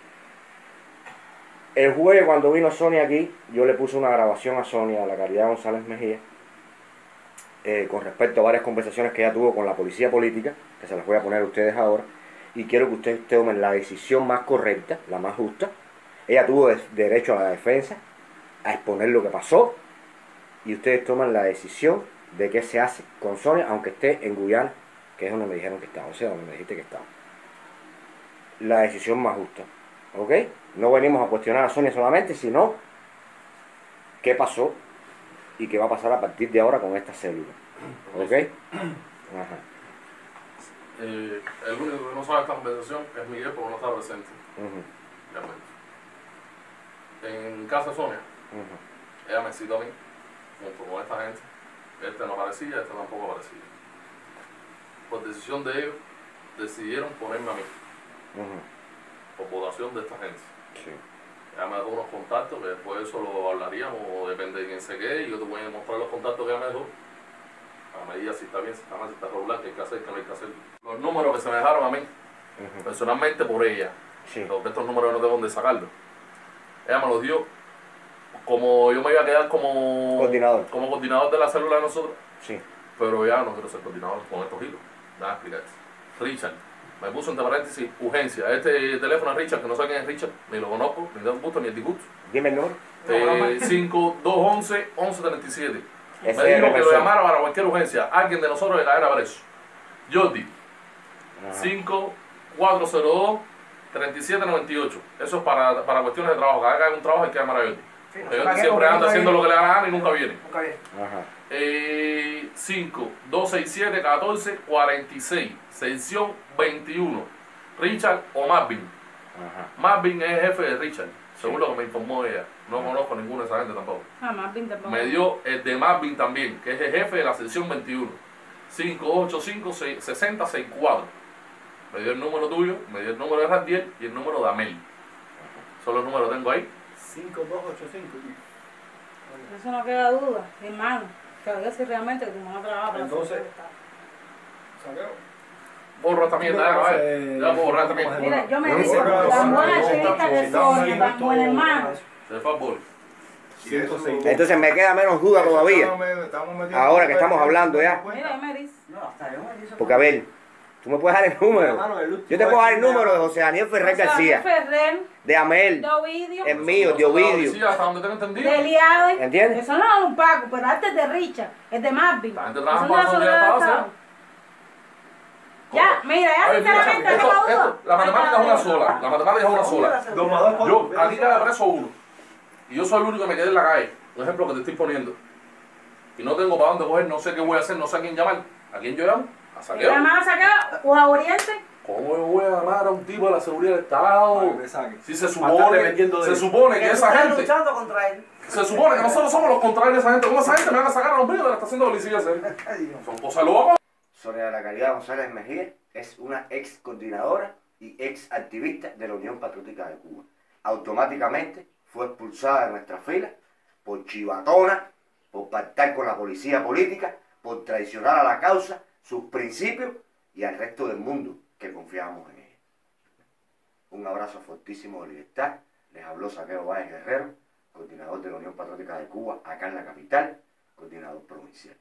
Speaker 22: El jueves, cuando vino Sonia aquí, yo le puse una grabación a Sonia, a la Caridad González Mejía, con respecto a varias conversaciones que ella tuvo con la policía política, que se las voy a poner a ustedes ahora, y quiero que ustedes tomen la decisión más correcta, la más justa. Ella tuvo derecho a la defensa, a exponer lo que pasó, y ustedes toman la decisión de qué se hace con Sonia, aunque esté en Guyana, que es donde me dijeron que estaba, o sea, donde me dijiste que estaba. La decisión más justa, ¿ok? No venimos a cuestionar a Sonia solamente, sino qué pasó y qué va a pasar a partir de ahora con esta célula, ¿ok? Ajá.
Speaker 23: El único que no sabe esta conversación es Miguel porque no está presente. En casa de Sonia, ella me citó a mí, junto con esta gente. Este no aparecía, este tampoco aparecía. Por decisión de ellos, decidieron ponerme a mí. Por votación de esta gente. Ella me dejó unos contactos, que después de eso lo hablaríamos, o depende de quién se quede, y yo te voy a mostrar los contactos que ella me dejó. A medida si está bien, si está mal, si está regular, qué hay que hacer, qué no hay que hacer. Los números que se me dejaron a mí, personalmente por ella, porque estos números no tengo dónde sacarlos. Ella me los dio como yo me iba a quedar como
Speaker 22: coordinador
Speaker 23: de la célula de nosotros,
Speaker 22: sí.
Speaker 23: Pero ya no quiero ser coordinador con estos hilos. Nada, explicar. Richard, me puso entre paréntesis, urgencia. Este teléfono es Richard, que no sé quién es Richard, ni lo conozco, ni de gusto, ni el disgusto.
Speaker 22: Dime el número.
Speaker 23: 5211-1137. Me
Speaker 22: Ese
Speaker 23: dijo que
Speaker 22: persona.
Speaker 23: lo llamara para cualquier urgencia. Alguien de nosotros le caerá preso. Jordi, 5402-3798. Eso es para cuestiones de trabajo. Cada vez que hay un trabajo hay que llamar a Jordi.
Speaker 3: Sí,
Speaker 23: Jordi siempre anda haciendo lo que le da la gana y nunca viene.
Speaker 3: Nunca viene.
Speaker 23: 5-267-14-46, sección 21. Richard o Marvin. Marvin es jefe de Richard, según lo que me informó ella. No conozco a ninguna de esa gente tampoco.
Speaker 4: Marvin tampoco.
Speaker 23: Me dio el de Marvin también, que es el jefe de la sección 21. 585-6064. Me dio el número tuyo, me dio el número de Randiel y el número de Amel. Son los números que tengo ahí.
Speaker 5: 5285.
Speaker 4: Eso no queda duda, hermano. Que voy a decir realmente que tu mamá trabaja para
Speaker 5: Entonces,
Speaker 23: borra esta mierda, ya puedo borrar esta mierda.
Speaker 4: Mira, yo me dice, tan buena chivita que soy, tan buen hermano.
Speaker 23: Se fue a bol.
Speaker 22: Entonces me queda menos duda todavía. Ahora que estamos hablando ya.
Speaker 4: Mira, me dice.
Speaker 22: Porque a ver, tú me puedes dar el número. Yo te puedo dar el número de José Daniel Ferrer García,
Speaker 4: Ferrer,
Speaker 22: de Amel,
Speaker 4: de Ovidio,
Speaker 22: el mío, de Ovidio.
Speaker 4: de Eliade.
Speaker 22: ¿Entiendes?
Speaker 4: Eso no es un Paco, pero este es de Richard, es de Marvin. Eso no es
Speaker 23: para
Speaker 4: soledad de Estado. Ya, mira, ya sinceramente no tengo duda.
Speaker 23: La matemática es una sola. La matemática es una sola. Yo, aquí cae preso uno. Y yo soy el único que me quedé en la calle. Un ejemplo que te estoy poniendo. Y no tengo para dónde coger, no sé qué voy a hacer, no sé a quién llamar. ¿A quién yo llamo? ¿A Saqueo?
Speaker 4: ¿Llamar a Saqueo o a Oriente?
Speaker 23: ¿Cómo yo voy a llamar a un tipo de la seguridad del Estado? Si se supone que esa gente...
Speaker 3: luchando contra él.
Speaker 23: Se supone que nosotros somos los contrarios de esa gente. ¿Cómo esa gente me van a sacar a los míos de la estación de policía? Son cosas locas.
Speaker 18: Sonia de la Caridad González Mejía es una ex coordinadora y ex activista de la Unión Patriótica de Cuba. Automáticamente fue expulsada de nuestra fila por chivatona, por pactar con la policía política, por traicionar a la causa, sus principios y al resto del mundo que confiábamos en ella. Un abrazo fortísimo de libertad. Les habló Saqueo Báez Guerrero, coordinador de la Unión Patriótica de Cuba, acá en la capital, coordinador provincial.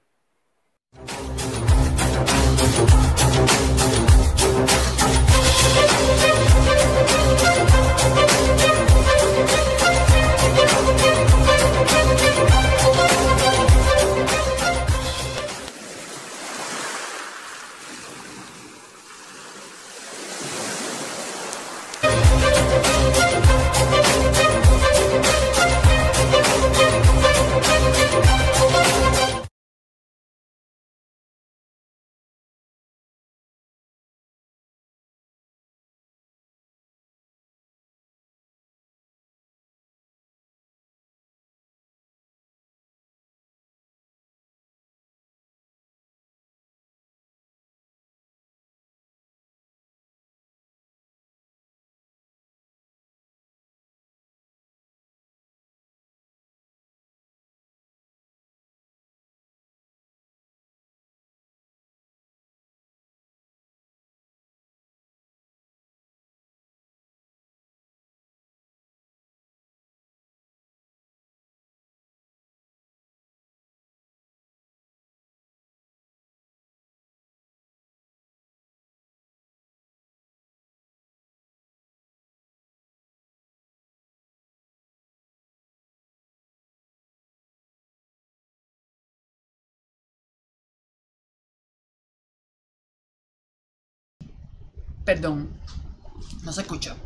Speaker 1: Perdón, no se escuchó.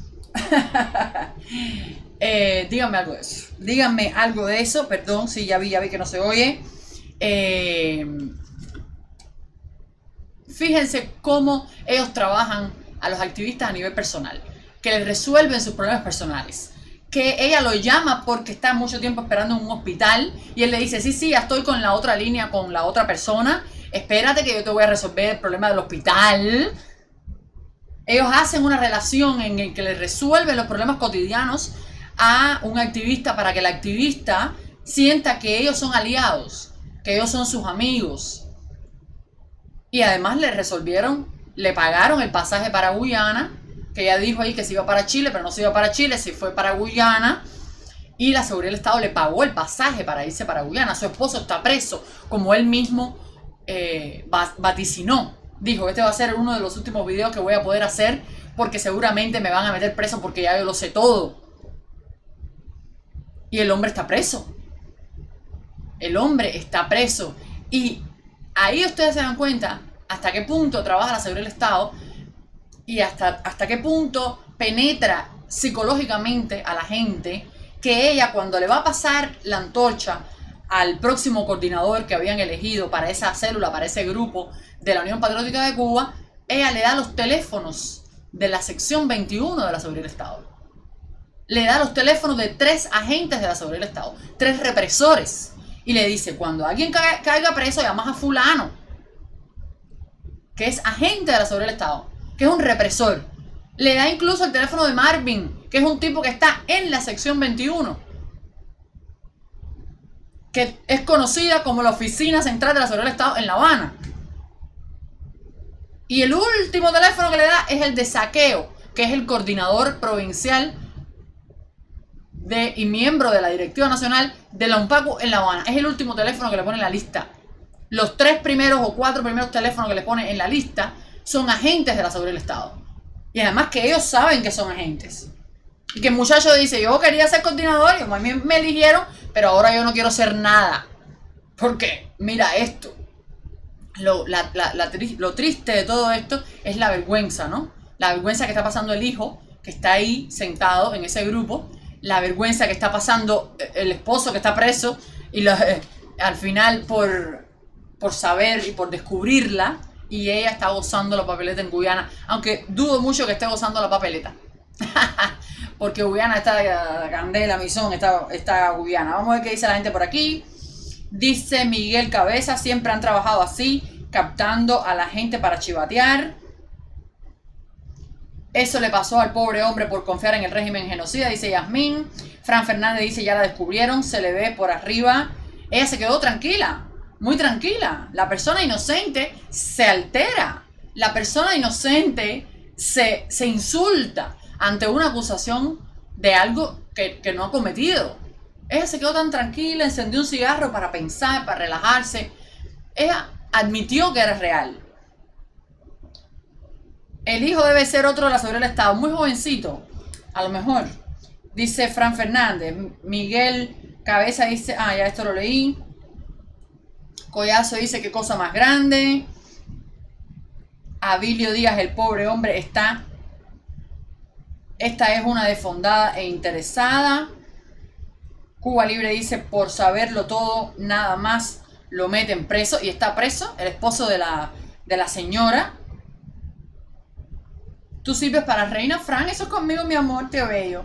Speaker 1: Díganme algo de eso. Díganme algo de eso. Perdón, sí, ya vi que no se oye. Fíjense cómo ellos trabajan a los activistas a nivel personal, que les resuelven sus problemas personales. Que ella lo llama porque está mucho tiempo esperando en un hospital y él le dice, sí, ya estoy con la otra línea, con la otra persona. Espérate que yo te voy a resolver el problema del hospital. Ellos hacen una relación en el que le resuelven los problemas cotidianos a un activista para que el activista sienta que ellos son aliados, que ellos son sus amigos. Y además le pagaron el pasaje para Guyana, que ella dijo ahí que se iba para Chile, pero no se iba para Chile, se fue para Guyana. y la seguridad del Estado le pagó el pasaje para irse para Guyana. Su esposo está preso, como él mismo vaticinó. Dijo, este va a ser uno de los últimos videos que voy a poder hacer porque seguramente me van a meter preso porque ya yo lo sé todo. Y el hombre está preso. El hombre está preso. Y ahí ustedes se dan cuenta hasta qué punto trabaja la seguridad del Estado y hasta qué punto penetra psicológicamente a la gente, que ella, cuando le va a pasar la antorcha al próximo coordinador que habían elegido para esa célula, para ese grupo de la Unión Patriótica de Cuba, ella le da los teléfonos de la sección 21 de la seguridad del Estado. Le da los teléfonos de 3 agentes de la seguridad del Estado, 3 represores. Y le dice, cuando alguien caiga preso, llamas a fulano, que es agente de la seguridad del Estado, que es un represor. Le da incluso el teléfono de Marvin, que es un tipo que está en la sección 21, que es conocida como la Oficina Central de la Seguridad del Estado en La Habana. Y el último teléfono que le da es el de Saqueo, que es el coordinador provincial y miembro de la Directiva Nacional de la UNPACU en La Habana. Es el último teléfono que le pone en la lista. Los 3 primeros o 4 primeros teléfonos que le pone en la lista son agentes de la seguridad del Estado. Y además que ellos saben que son agentes. Y que el muchacho dice, yo quería ser coordinador y a mí me eligieron, pero ahora yo no quiero ser nada. Porque, mira esto. Lo triste de todo esto es la vergüenza, ¿no? La vergüenza que está pasando el hijo, que está ahí sentado en ese grupo. La vergüenza que está pasando el esposo que está preso. Y al final por saber y por descubrirla, y ella está gozando la papeleta en Guyana, aunque dudo mucho que esté gozando la papeleta porque Guyana está candela, misón, está Guyana. Vamos a ver qué dice la gente por aquí. Dice Miguel Cabeza, siempre han trabajado así, captando a la gente para chivatear. Eso le pasó al pobre hombre por confiar en el régimen genocida, dice Yasmín. Fran Fernández dice, ya la descubrieron, se le ve por arriba. Ella se quedó tranquila, muy tranquila. La persona inocente se altera. La persona inocente se insulta ante una acusación de algo que no ha cometido. Ella se quedó tan tranquila, encendió un cigarro para pensar, para relajarse. Ella admitió que era real. El hijo debe ser otro de la seguridad del Estado, muy jovencito, a lo mejor. Dice Fran Fernández. Miguel Cabeza dice, ya esto lo leí. Collazo dice, qué cosa más grande. Abilio Díaz, el pobre hombre esta es una desfondada e interesada. Cuba Libre dice, por saberlo todo, nada más lo meten preso. Y está preso el esposo de la señora. Tú sirves para reina, Fran. Eso es conmigo, mi amor, tío bello.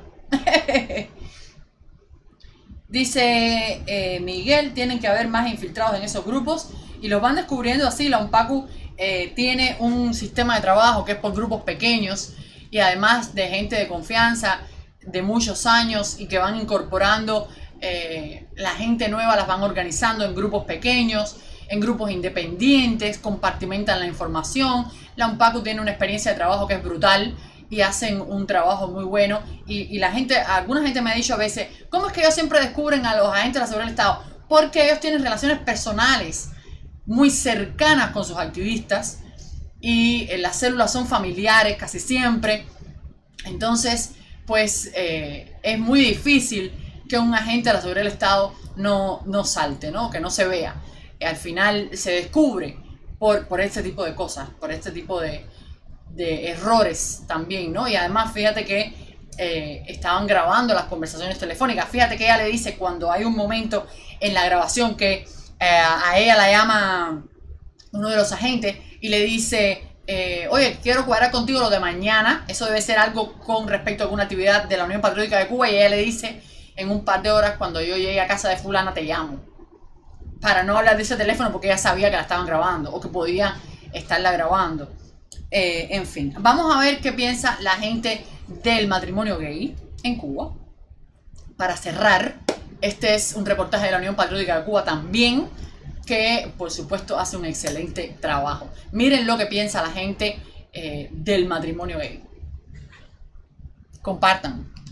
Speaker 1: Dice Miguel, tienen que haber más infiltrados en esos grupos y los van descubriendo así. La UNPACU tiene un sistema de trabajo que es por grupos pequeños y además de gente de confianza de muchos años y que van incorporando la gente nueva, las van organizando en grupos pequeños, en grupos independientes, compartimentan la información. La UNPACU tiene una experiencia de trabajo que es brutal y hacen un trabajo muy bueno. Y la gente, alguna gente me ha dicho a veces, ¿cómo es que ellos siempre descubren a los agentes de la seguridad del Estado? Porque ellos tienen relaciones personales muy cercanas con sus activistas y las células son familiares casi siempre. Entonces, pues es muy difícil que un agente de la seguridad del Estado no salte, ¿no? Que no se vea. Al final se descubre por este tipo de cosas, por este tipo de errores también, ¿no? Y además fíjate que estaban grabando las conversaciones telefónicas. Fíjate que ella le dice cuando hay un momento en la grabación que a ella la llama uno de los agentes y le dice, oye, quiero cuadrar contigo lo de mañana. Eso debe ser algo con respecto a alguna actividad de la Unión Patriótica de Cuba. Y ella le dice, en un par de horas, cuando yo llegue a casa de fulana, te llamo. Para no hablar de ese teléfono porque ella sabía que la estaban grabando o que podía estarla grabando. En fin, vamos a ver qué piensa la gente del matrimonio gay en Cuba. Para cerrar, este es un reportaje de la Unión Patriótica de Cuba también, que por supuesto hace un excelente trabajo. Miren lo que piensa la gente del matrimonio gay. Compartan.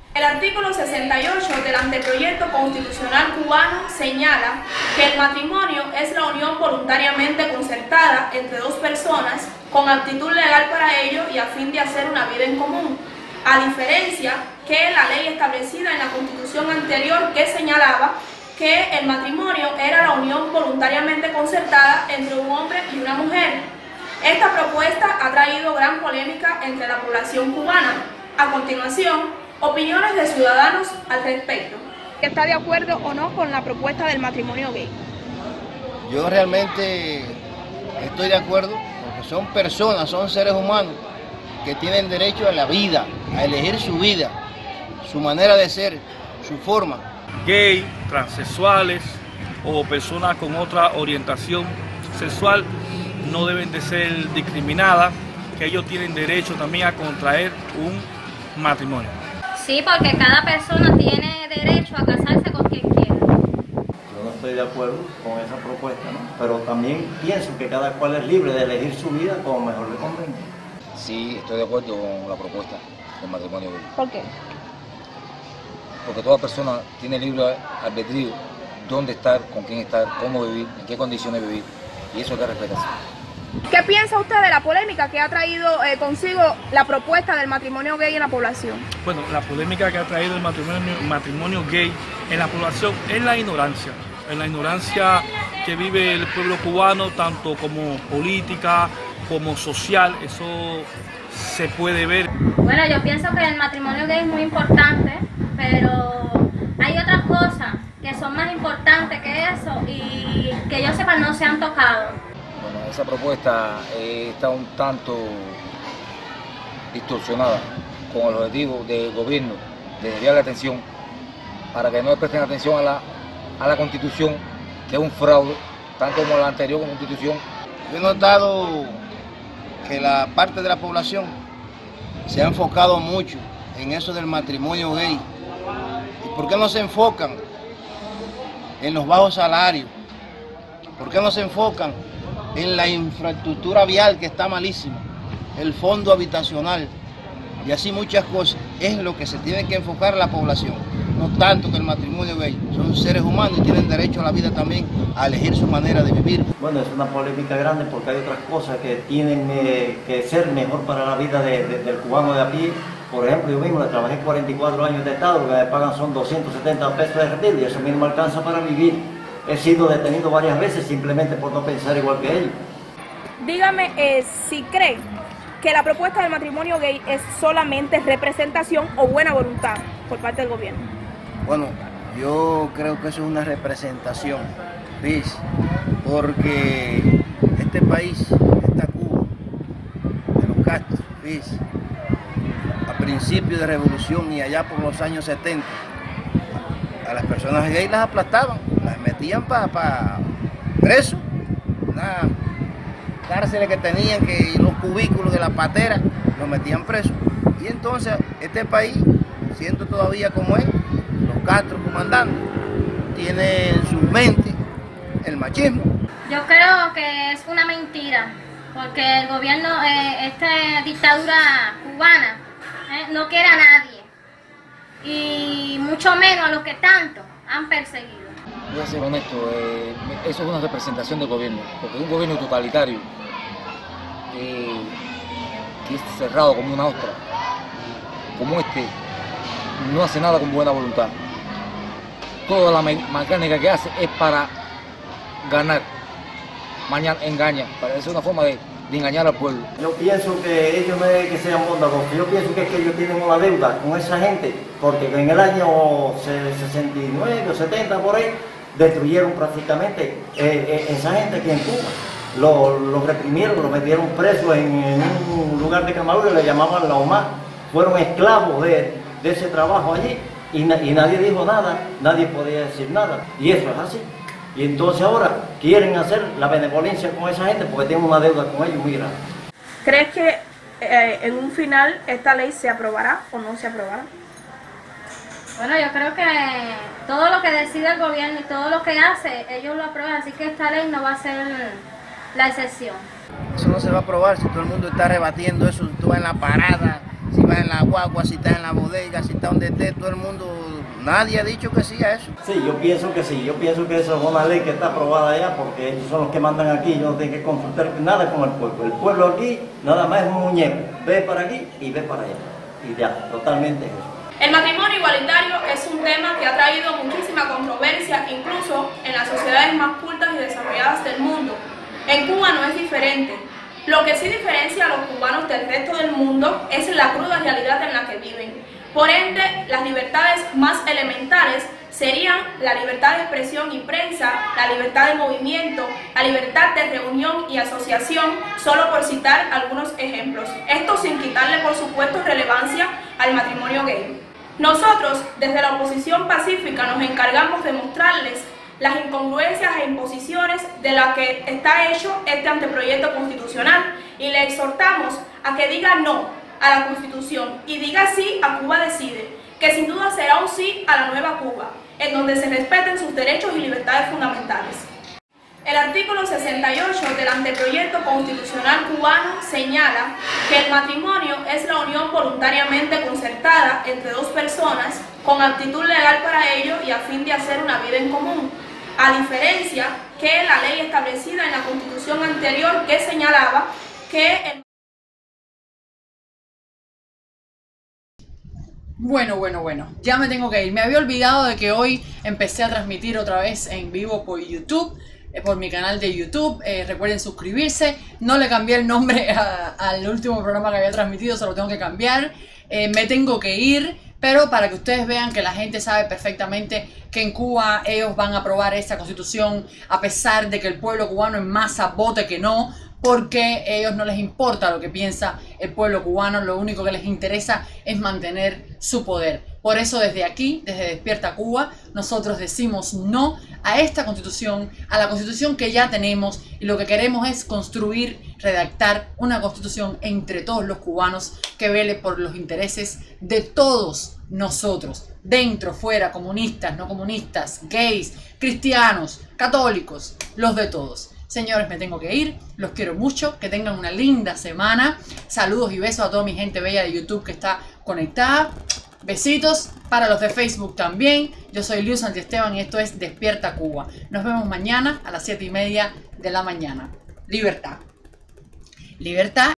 Speaker 6: El artículo 68 del anteproyecto constitucional cubano señala que el matrimonio es la unión voluntariamente concertada entre dos personas con aptitud legal para ello y a fin de hacer una vida en común, a diferencia que la ley establecida en la Constitución anterior que señalaba que el matrimonio era la unión voluntariamente concertada entre un hombre y una mujer. Esta propuesta ha traído gran polémica entre la población cubana. A continuación, opiniones de ciudadanos al respecto. ¿Está de acuerdo o no con la propuesta del matrimonio gay?
Speaker 7: Yo realmente estoy de acuerdo porque son personas, son seres humanos que tienen derecho a la vida, a elegir su vida, su manera de ser, su forma.
Speaker 8: Gay, transexuales o personas con otra orientación sexual no deben de ser discriminadas, que ellos tienen derecho también a contraer un matrimonio.
Speaker 24: Sí, porque cada persona tiene derecho a casarse con quien quiera.
Speaker 25: Yo no estoy de acuerdo con esa propuesta, ¿no? Pero también pienso que cada cual es libre de elegir su vida como mejor le convenga.
Speaker 26: Sí, estoy de acuerdo con la propuesta del matrimonio gay.
Speaker 6: ¿Por qué?
Speaker 26: Porque toda persona tiene libre albedrío dónde estar, con quién estar, cómo vivir, en qué condiciones vivir, y eso hay que respetarse.
Speaker 6: ¿Qué piensa usted de la polémica que ha traído consigo la propuesta del matrimonio gay en la población?
Speaker 8: Bueno, la polémica que ha traído el matrimonio gay en la población es la ignorancia que vive el pueblo cubano, tanto como política, como social, eso se puede ver.
Speaker 24: Bueno, yo pienso que el matrimonio gay es muy importante, pero hay otras cosas que son más importantes que eso y que yo sepa no se han tocado.
Speaker 26: Bueno, esa propuesta está un tanto distorsionada con el objetivo del gobierno de desviar la atención para que no le presten atención a la Constitución, que es un fraude, tanto como la anterior Constitución.
Speaker 7: Yo he notado que la parte de la población se ha enfocado mucho en eso del matrimonio gay. ¿Y por qué no se enfocan en los bajos salarios? ¿Por qué no se enfocan en la infraestructura vial que está malísima, el fondo habitacional y así muchas cosas? Es lo que se tiene que enfocar la población, no tanto que el matrimonio gay. Son seres humanos y tienen derecho a la vida también, a elegir su manera de vivir.
Speaker 25: Bueno, es una polémica grande porque hay otras cosas que tienen que ser mejor para la vida del cubano de a pie. Por ejemplo, yo mismo le trabajé 44 años de Estado, lo que me pagan son 270 pesos de retiro y eso a mí no me alcanza para vivir. He sido detenido varias veces simplemente por no pensar igual que ellos.
Speaker 6: Dígame si cree que la propuesta del matrimonio gay es solamente representación o buena voluntad por parte del gobierno.
Speaker 7: Bueno, yo creo que eso es una representación, ¿ves? Porque este país, esta Cuba, de los Castro, ¿ves? A principios de revolución y allá por los años 70, a las personas gays las aplastaban, las metían para preso, una cárcel que tenían, que los cubículos de la patera, los metían presos. Y entonces este país, siendo todavía como es, los Castro comandando, tiene en su mente el machismo.
Speaker 24: Yo creo que es una mentira, porque el gobierno, esta dictadura cubana, no quiere a nadie, y mucho menos a los que tanto han perseguido.
Speaker 26: Voy a ser honesto, eso es una representación del gobierno, porque un gobierno totalitario que es cerrado como una ostra, como este, no hace nada con buena voluntad. Toda la mecánica que hace es para ganar, mañana engaña, es una forma de engañar al pueblo.
Speaker 25: Yo pienso que ellos no es que sean bondadosos, yo pienso que es que ellos tienen una deuda con esa gente, porque en el año 69 o 70 por ahí, destruyeron prácticamente esa gente que en Cuba. Los reprimieron, los metieron presos en un lugar de Camaruga, le llamaban la OMA. Fueron esclavos de ese trabajo allí y nadie dijo nada, nadie podía decir nada. Y eso es así. Y entonces ahora quieren hacer la benevolencia con esa gente porque tienen una deuda con ellos muy grande.
Speaker 6: ¿Crees que en un final esta ley se aprobará o no se aprobará?
Speaker 24: Bueno, yo creo que todo lo que decide el gobierno y todo lo que hace, ellos lo aprueban, así que esta ley no va a ser la excepción.
Speaker 7: Eso no se va a aprobar si todo el mundo está rebatiendo eso, tú en la parada, si va en la guagua, si está en la bodega, si está donde esté, todo el mundo, nadie ha dicho que sí a eso.
Speaker 25: Sí, yo pienso que sí, yo pienso que eso es una ley que está aprobada ya porque ellos son los que mandan aquí, ellos no tienen que consultar nada con el pueblo. El pueblo aquí nada más es un muñeco, ve para aquí y ve para allá. Y ya, totalmente eso.
Speaker 6: El matrimonio igualitario es un tema que ha traído muchísima controversia, incluso en las sociedades más cultas y desarrolladas del mundo. En Cuba no es diferente. Lo que sí diferencia a los cubanos del resto del mundo es la cruda realidad en la que viven. Por ende, las libertades más elementales serían la libertad de expresión y prensa, la libertad de movimiento, la libertad de reunión y asociación, solo por citar algunos ejemplos. Esto sin quitarle, por supuesto, relevancia al matrimonio gay. Nosotros, desde la oposición pacífica, nos encargamos de mostrarles las incongruencias e imposiciones de las que está hecho este anteproyecto constitucional y le exhortamos a que diga no a la Constitución y diga sí a Cuba Decide, que sin duda será un sí a la nueva Cuba, en donde se respeten sus derechos y libertades fundamentales. El artículo 68 del anteproyecto constitucional cubano señala que el matrimonio es la unión voluntariamente concertada entre dos personas con aptitud legal para ello y a fin de hacer una vida en común, a diferencia que la ley establecida en la Constitución anterior que señalaba que
Speaker 1: Bueno, ya me tengo que ir. Me había olvidado de que hoy empecé a transmitir otra vez en vivo por YouTube, por mi canal de YouTube. Recuerden suscribirse. No le cambié el nombre al último programa que había transmitido, se lo tengo que cambiar. Me tengo que ir, pero para que ustedes vean que la gente sabe perfectamente que en Cuba ellos van a aprobar esta constitución a pesar de que el pueblo cubano en masa vote que no, porque a ellos no les importa lo que piensa el pueblo cubano, lo único que les interesa es mantener su poder. Por eso desde aquí, desde Despierta Cuba, nosotros decimos no a esta constitución, a la constitución que ya tenemos, y lo que queremos es construir, redactar una constitución entre todos los cubanos que vele por los intereses de todos nosotros, dentro, fuera, comunistas, no comunistas, gays, cristianos, católicos, los de todos. Señores, me tengo que ir, los quiero mucho, que tengan una linda semana. Saludos y besos a toda mi gente bella de YouTube que está conectada. Besitos para los de Facebook también. Yo soy Liu Santiesteban y esto es Despierta Cuba. Nos vemos mañana a las 7:30 de la mañana. Libertad. Libertad.